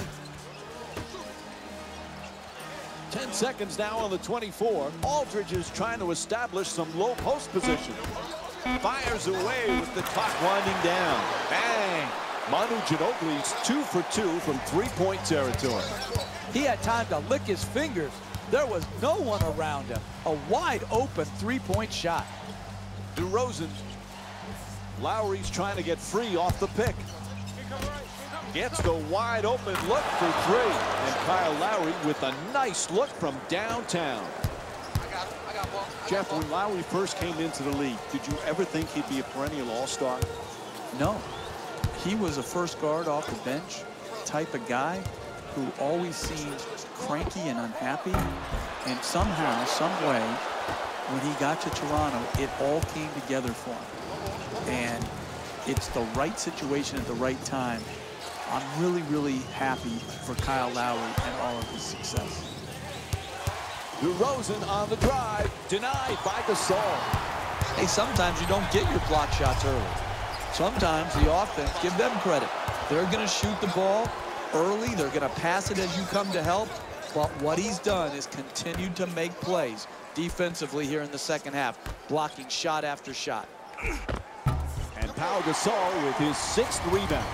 S1: Ten seconds now on the twenty-four. Aldridge is trying to establish some low post position. Fires away with the clock winding down. Bang! Manu Ginobili's two for two from three-point territory.
S2: He had time to lick his fingers. There was no one around him. A wide-open three-point shot.
S1: DeRozan. Lowry's trying to get free off the pick. Gets the wide-open look for three. And Kyle Lowry with a nice look from downtown. Jeff, when Lowry first came into the league, did you ever think he'd be a perennial all-star?
S2: No. He was a first guard off the bench type of guy who always seemed cranky and unhappy. And somehow, some way, when he got to Toronto, it all came together for him. And it's the right situation at the right time. I'm really, really happy for Kyle Lowry and all of his success.
S1: DeRozan on the drive, denied by Gasol.
S2: Hey, sometimes you don't get your block shots early. Sometimes the offense, give them credit. They're going to shoot the ball early. They're going to pass it as you come to help. But what he's done is continued to make plays defensively here in the second half, blocking shot after shot.
S1: And Pau Gasol with his sixth rebound.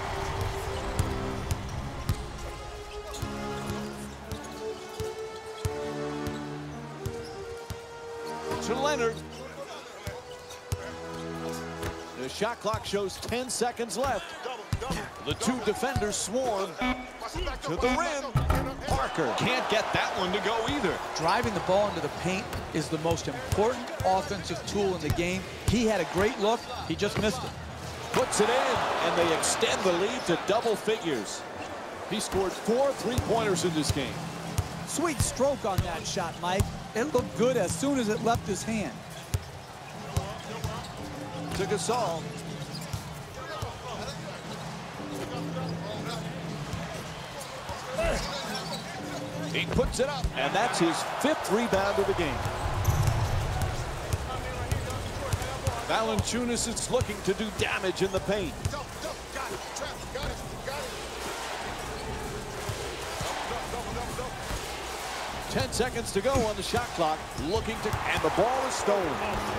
S1: To Leonard. The shot clock shows ten seconds left. The two defenders swarm to the rim. Parker can't get that one to go either.
S2: Driving the ball into the paint is the most important offensive tool in the game. He had a great look. He just missed it.
S1: Puts it in, and they extend the lead to double figures. He scored four three-pointers in this game.
S2: Sweet stroke on that shot, Mike. It looked good as soon as it left his hand.
S1: To Gasol. He puts it up, and that's his fifth rebound of the game. Valanciunas is looking to do damage in the paint. Ten seconds to go on the shot clock. Looking to, and the ball is stolen.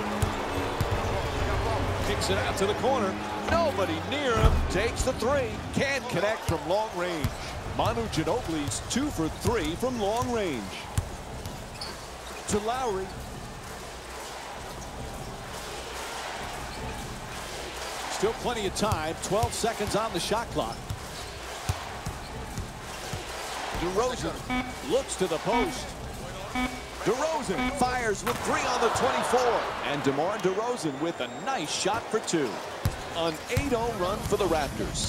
S1: Kicks it out to the corner. Nobody near him. Takes the three. Can't connect from long range. Manu Ginobili's two for three from long range. To Lowry. Still plenty of time. twelve seconds on the shot clock. DeRozan looks to the post. DeRozan fires with three on the twenty-four. And DeMar DeRozan with a nice shot for two. An eight oh run for the Raptors.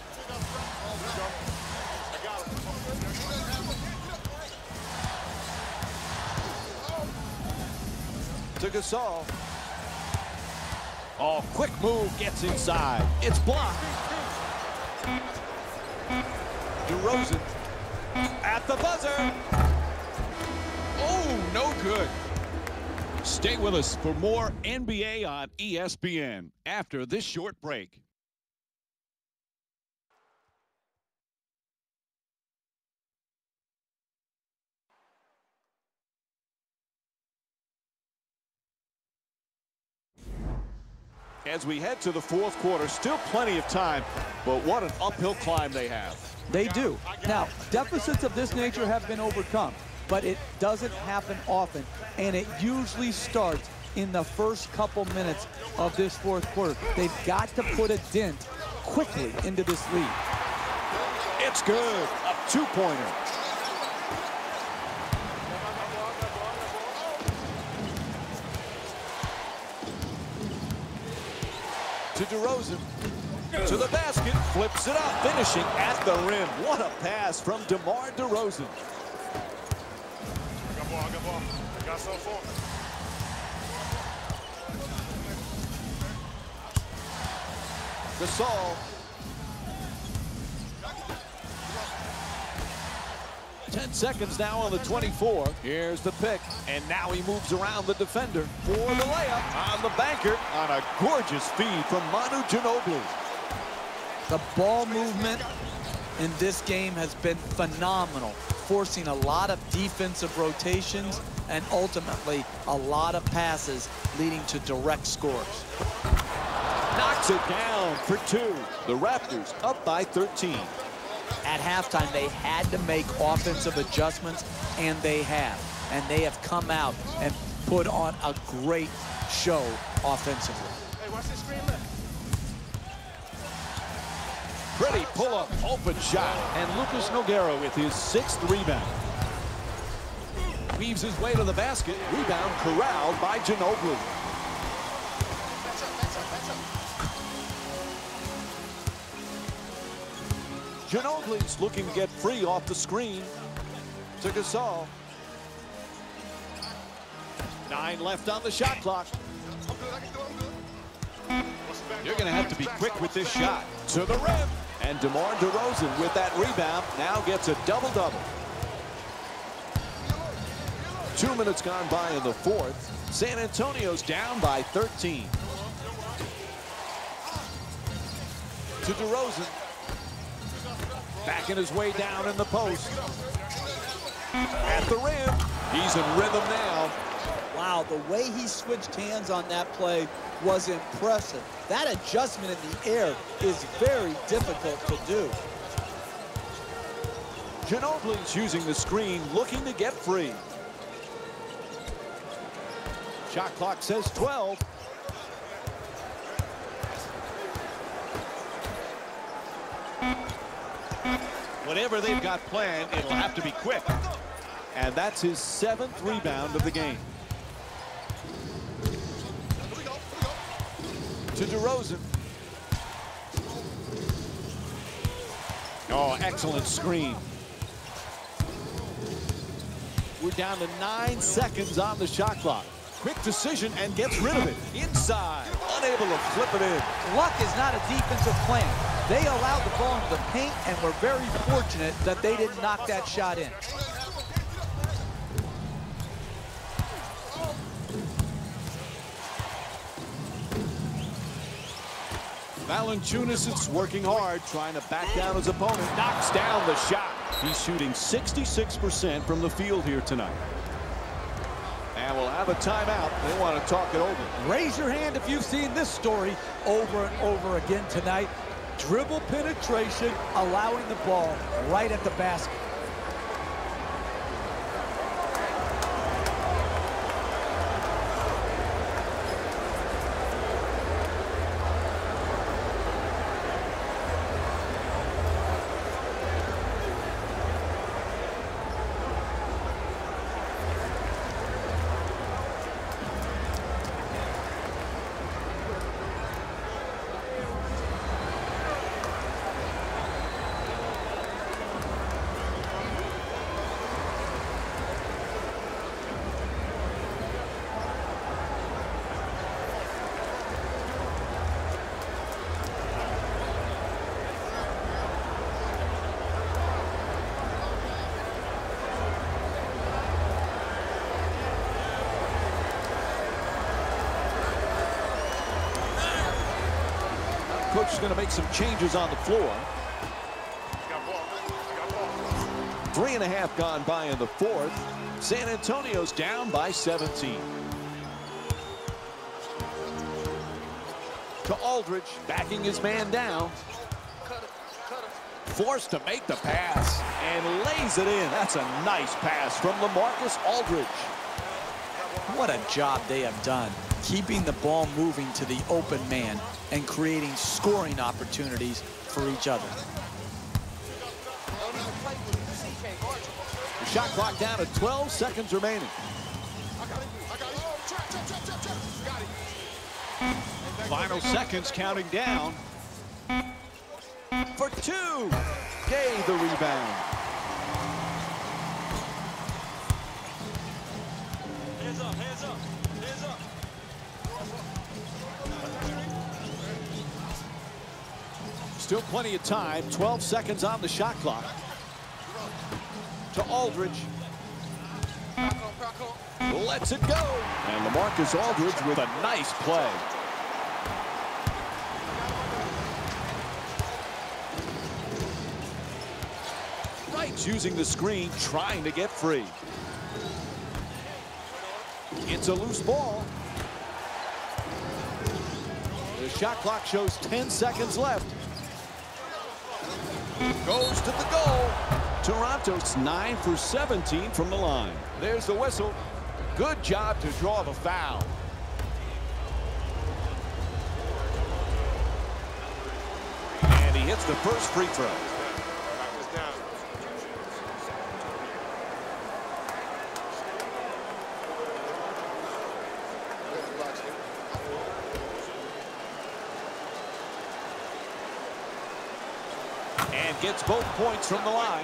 S1: To Gasol. Oh, quick move gets inside. It's blocked. DeRozan at the buzzer. Oh, no good. Stay with us for more N B A on E S P N after this short break. As we head to the fourth quarter, still plenty of time, but what an uphill climb they have.
S2: They do. Now, deficits of this nature have been overcome, but it doesn't happen often, and it usually starts in the first couple minutes of this fourth quarter. They've got to put a dent quickly into this lead.
S1: It's good. A two-pointer. To DeRozan, to the basket, flips it up, finishing at the rim. What a pass from DeMar DeRozan.
S3: I got ball, I got ball. I got so far.
S1: Gasol. Ten seconds now on the twenty-four. Here's the pick, and now he moves around the defender for the layup on the banker on a gorgeous feed from Manu Ginobili.
S2: The ball movement in this game has been phenomenal, forcing a lot of defensive rotations and ultimately a lot of passes leading to direct scores.
S1: Knocks it down for two. The Raptors up by thirteen.
S2: At halftime, they had to make offensive adjustments, and they have. And they have come out and put on a great show offensively.
S3: Hey, watch this screen left.
S1: Pretty pull-up, open shot, and Lucas Nogueira with his sixth rebound. Weaves his way to the basket. Rebound corralled by Ginobili.
S3: That's up, that's up, that's up.
S1: Ginobili's looking to get free off the screen. To Gasol. Nine left on the shot clock.
S3: I'm good, I can do it, I'm good. What's the back
S1: You're
S3: door?
S1: going to have to be
S3: Back
S1: quick
S3: door,
S1: with this
S3: what's the back
S1: shot. To the rim. And DeMar DeRozan with that rebound now gets a double-double. Two minutes gone by in the fourth. San Antonio's down by thirteen. To DeRozan. Backing his way down in the post. At the rim. He's in rhythm now.
S2: Wow, the way he switched hands on that play was impressive. That adjustment in the air is very difficult to do.
S1: Ginobili's using the screen, looking to get free. Shot clock says twelve. Whatever they've got planned, it'll have to be quick. And that's his seventh rebound of the game. To DeRozan. Oh, excellent screen. We're down to nine seconds on the shot clock. Quick decision and gets rid of it. Inside, unable to flip it in.
S2: Luck is not a defensive plan. They allowed the ball into the paint and were very fortunate that they didn't knock that shot in.
S1: Valanciunas is working hard, trying to back down his opponent. Knocks down the shot. He's shooting sixty-six percent from the field here tonight. And we'll have a timeout. They want to talk it over.
S2: Raise your hand if you've seen this story over and over again tonight. Dribble penetration, allowing the ball right at the basket.
S1: Coach is going to make some changes on the floor. Three and a half gone by in the fourth. San Antonio's down by seventeen. To Aldridge, backing his man down. Forced to make the pass and lays it in. That's a nice pass from LaMarcus Aldridge.
S2: What a job they have done, keeping the ball moving to the open man and creating scoring opportunities for each other.
S1: The shot clock down to twelve seconds remaining. Final seconds counting down. For two. Gay the rebound.
S3: Hands up, hands up, hands up.
S1: Still plenty of time. twelve seconds on the shot clock. To Aldridge. Lets it go. And LaMarcus Aldridge with a nice play. Wright's using the screen, trying to get free. It's a loose ball. The shot clock shows ten seconds left. Goes to the goal. Toronto's nine for seventeen from the line. There's the whistle. Good job to draw the foul. And he hits the first free throw. And gets both points from the line.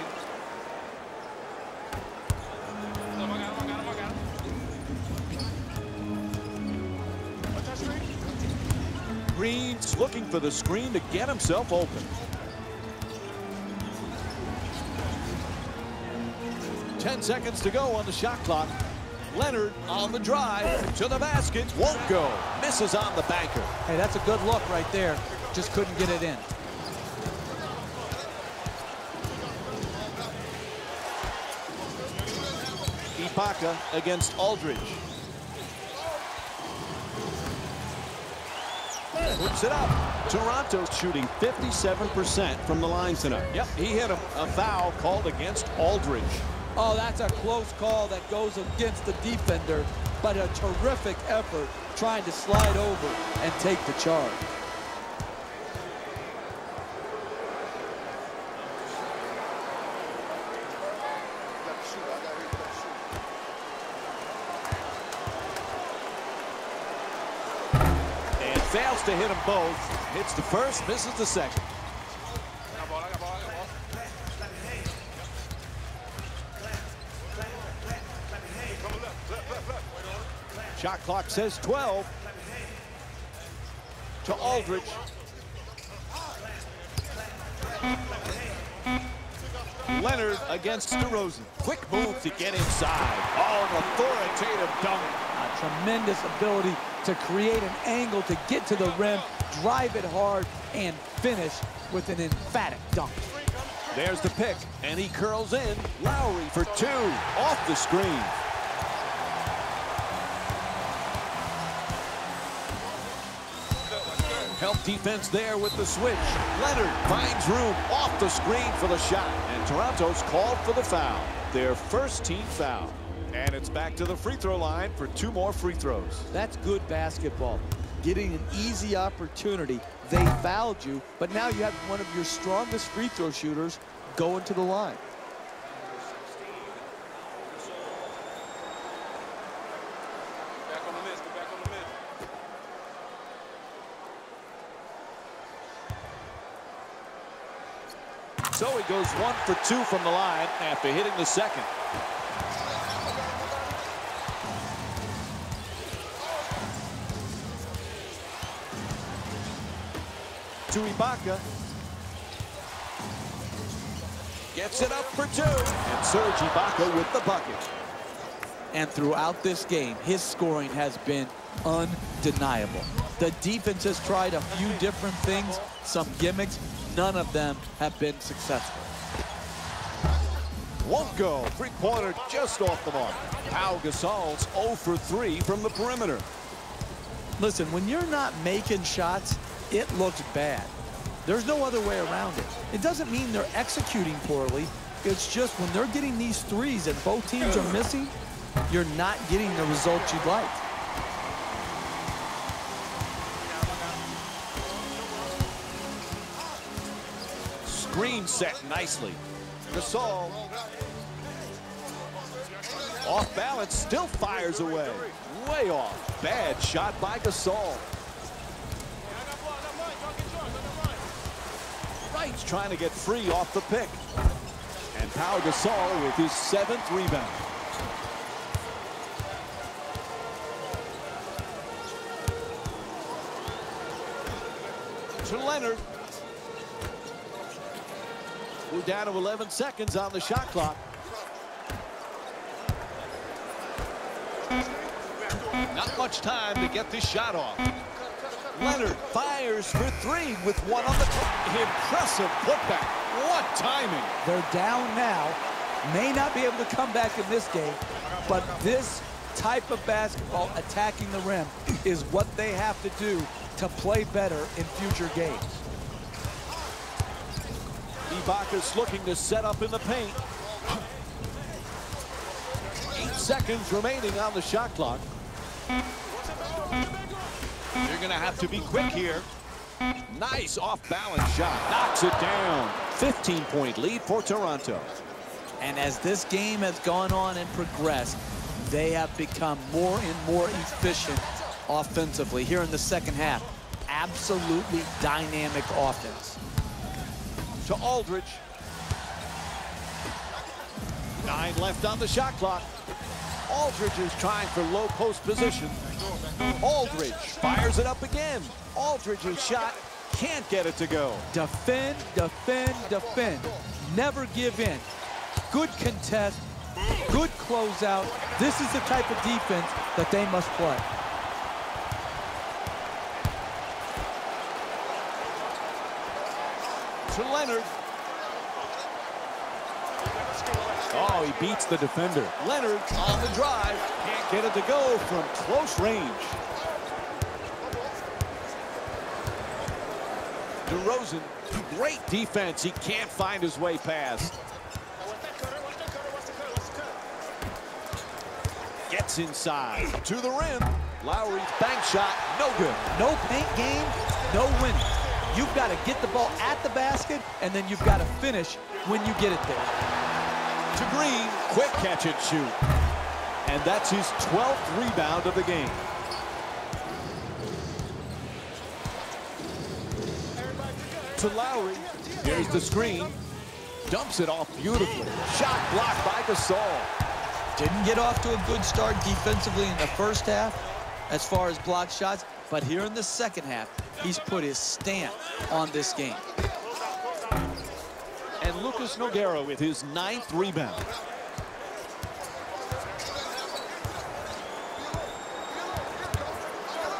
S1: Green's looking for the screen to get himself open. Ten seconds to go on the shot clock. Leonard on the drive to the basket. Won't go. Misses on the banker.
S2: Hey, that's a good look right there. Just couldn't get it in.
S1: Ibaka against Aldridge. Puts it up. Toronto's shooting fifty-seven percent from the line tonight. Yep, he hit him. A foul called against Aldridge.
S2: Oh, that's a close call that goes against the defender, but a terrific effort trying to slide over and take the charge.
S1: Fails to hit them both. Hits the first, misses the second. Shot clock says twelve. To Aldridge. Leonard against DeRozan. Quick move to get inside. Oh, an authoritative dunk.
S2: A tremendous ability to create an angle to get to the rim, drive it hard, and finish with an emphatic dunk.
S1: There's the pick, and he curls in. Lowry for two, off the screen. Help defense there with the switch. Leonard finds room off the screen for the shot, and Toronto's called for the foul. Their first team foul. And it's back to the free throw line for two more free throws.
S2: That's good basketball. Getting an easy opportunity. They fouled you, but now you have one of your strongest free throw shooters going to the line.
S3: Back on the list. Go back on the list.
S1: So he goes one for two from the line after hitting the second. To Ibaka. Gets it up for two. And Serge Ibaka with the bucket.
S2: And throughout this game, his scoring has been undeniable. The defense has tried a few different things, some gimmicks. None of them have been successful.
S1: Won't go. Three-pointer just off the mark. Pau Gasol's zero for three from the perimeter.
S2: Listen, when you're not making shots, it looks bad. There's no other way around it. It doesn't mean they're executing poorly. It's just when they're getting these threes and both teams are missing, you're not getting the results you'd like.
S1: Screen set nicely. Gasol. Off balance, still fires away. Way off. Bad shot by Gasol. Wright's trying to get free off the pick. And Pau Gasol with his seventh rebound. To Leonard. We're down to eleven seconds on the shot clock. Not much time to get this shot off. Leonard fires for three with one on the clock. Impressive putback. What timing.
S2: They're down now. May not be able to come back in this game, but this type of basketball, attacking the rim, is what they have to do to play better in future games.
S1: Ibaka's looking to set up in the paint. Eight seconds remaining on the shot clock. You're going to have to be quick here. Nice off-balance shot. Knocks it down. fifteen point lead for Toronto.
S2: And as this game has gone on and progressed, they have become more and more efficient offensively here in the second half. Absolutely dynamic offense.
S1: To Aldridge. Nine left on the shot clock. Aldridge is trying for low post position. Aldridge fires it up again. Aldridge's shot can't get it to go.
S2: Defend, defend, defend. Never give in. Good contest, good closeout. This is the type of defense that they must play.
S1: To Leonard. Oh, he beats the defender. Leonard on the drive. Can't get it to go from close range. DeRozan, great defense. He can't find his way past. Gets inside to the rim. Lowry's bank shot, no good.
S2: No paint game, no winning. You've got to get the ball at the basket, and then you've got to finish when you get it there.
S1: To Green, quick catch and shoot. And that's his twelfth rebound of the game. To Lowry, here's the screen. Dumps it off beautifully. Shot blocked by Gasol.
S2: Didn't get off to a good start defensively in the first half as far as blocked shots, but here in the second half, he's put his stamp on this game.
S1: And Lucas Nogueira with his ninth rebound.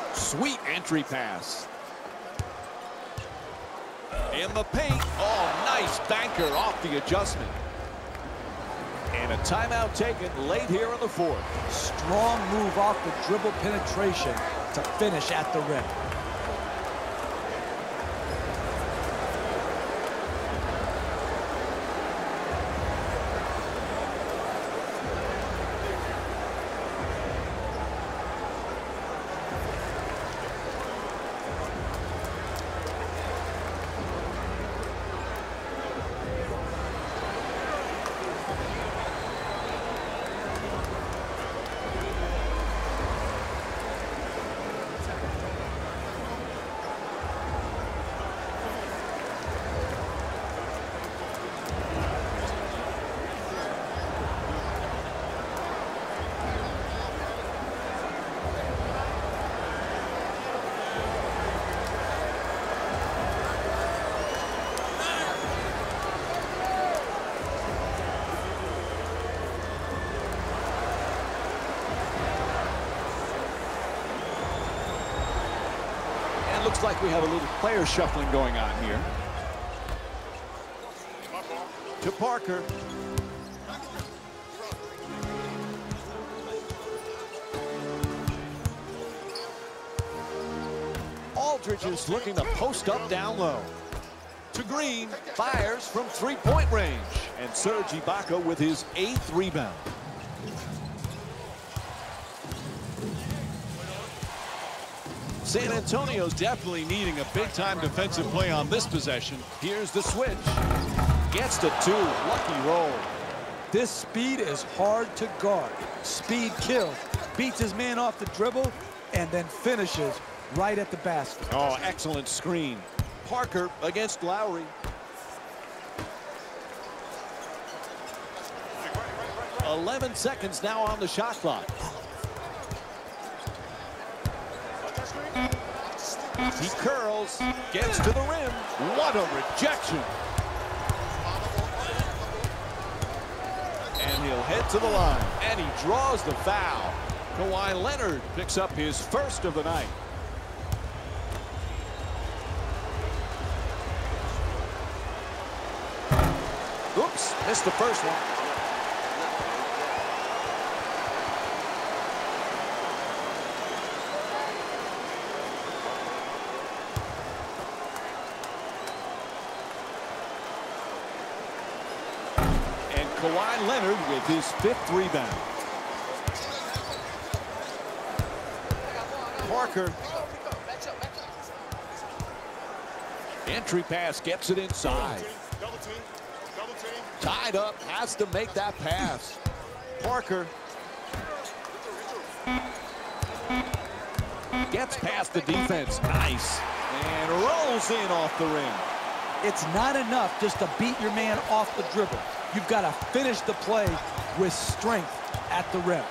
S1: Sweet entry pass. In the paint. Oh, nice. Nice banker off the adjustment. And a timeout taken late here in the fourth.
S2: Strong move off the dribble penetration to finish at the rim.
S1: Looks like we have a little player shuffling going on here. To Parker. Aldridge is looking to post up down low. To Green, fires from three-point range. And Serge Ibaka with his eighth rebound. San Antonio's definitely needing a big-time defensive play on this possession. Here's the switch. Gets to two. Lucky roll.
S2: This speed is hard to guard. Speed kills. Beats his man off the dribble and then finishes right at the basket.
S1: Oh, excellent screen. Parker against Lowry. eleven seconds now on the shot clock. He curls, gets to the rim. What a rejection. And he'll head to the line. And he draws the foul. Kawhi Leonard picks up his first of the night. Oops, missed the first one. Kawhi Leonard with his fifth rebound. Parker. Entry pass gets it inside. Tied up, has to make that pass. Parker. Gets past the defense. Nice. And rolls in off the rim.
S2: It's not enough just to beat your man off the dribble. You've got to finish the play with strength at the rim.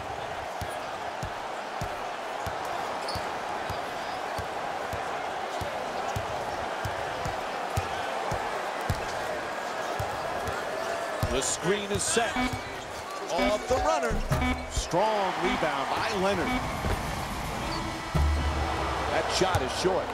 S1: The screen is set. Off the runner. Strong rebound by Leonard. That shot is short.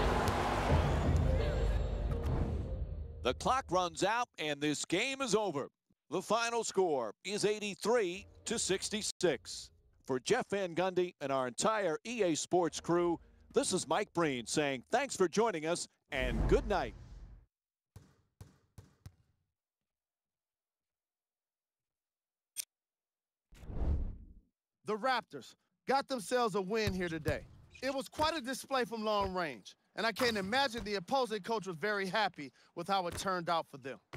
S1: The clock runs out and this game is over. The final score is eighty-three to sixty-six. For Jeff Van Gundy and our entire E A Sports crew, this is Mike Breen saying thanks for joining us and good night.
S4: The Raptors got themselves a win here today. It was quite a display from long range, and I can't imagine the opposing coach was very happy with how it turned out for them.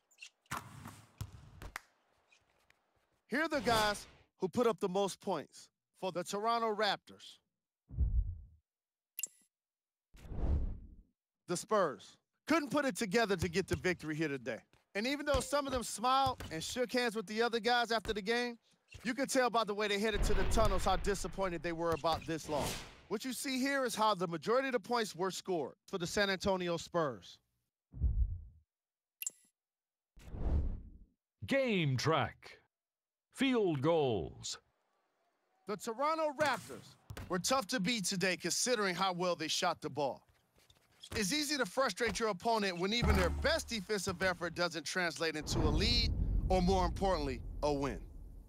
S4: Here are the guys who put up the most points for the Toronto Raptors. The Spurs couldn't put it together to get the victory here today. And even though some of them smiled and shook hands with the other guys after the game, you could tell by the way they headed to the tunnels how disappointed they were about this loss. What you see here is how the majority of the points were scored for the San Antonio Spurs.
S6: Game track. Field goals.
S4: The Toronto Raptors were tough to beat today considering how well they shot the ball. It's easy to frustrate your opponent when even their best defensive effort doesn't translate into a lead, or more importantly, a win.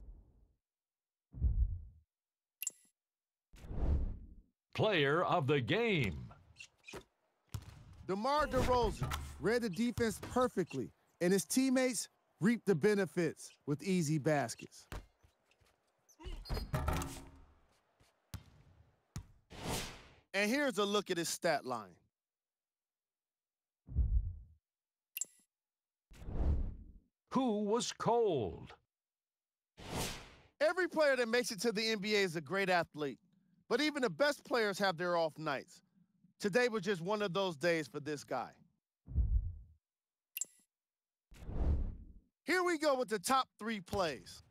S6: Player of the game.
S5: DeMar DeRozan read the defense perfectly, and his teammates reaped the benefits with easy baskets.
S4: And here's a look at his stat line.
S6: Who was cold?
S4: Every player that makes it to the N B A is a great athlete, but even the best players have their off nights. Today was just one of those days for this guy. Here we go with the top three plays.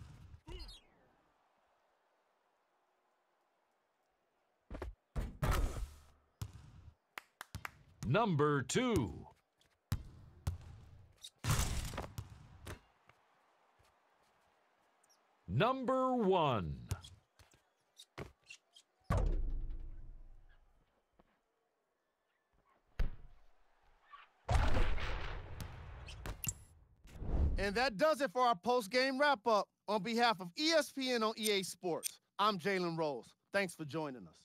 S6: Number two. Number one.
S4: And that does it for our post-game wrap-up. On behalf of E S P N on E A Sports, I'm Jalen Rose. Thanks for joining us.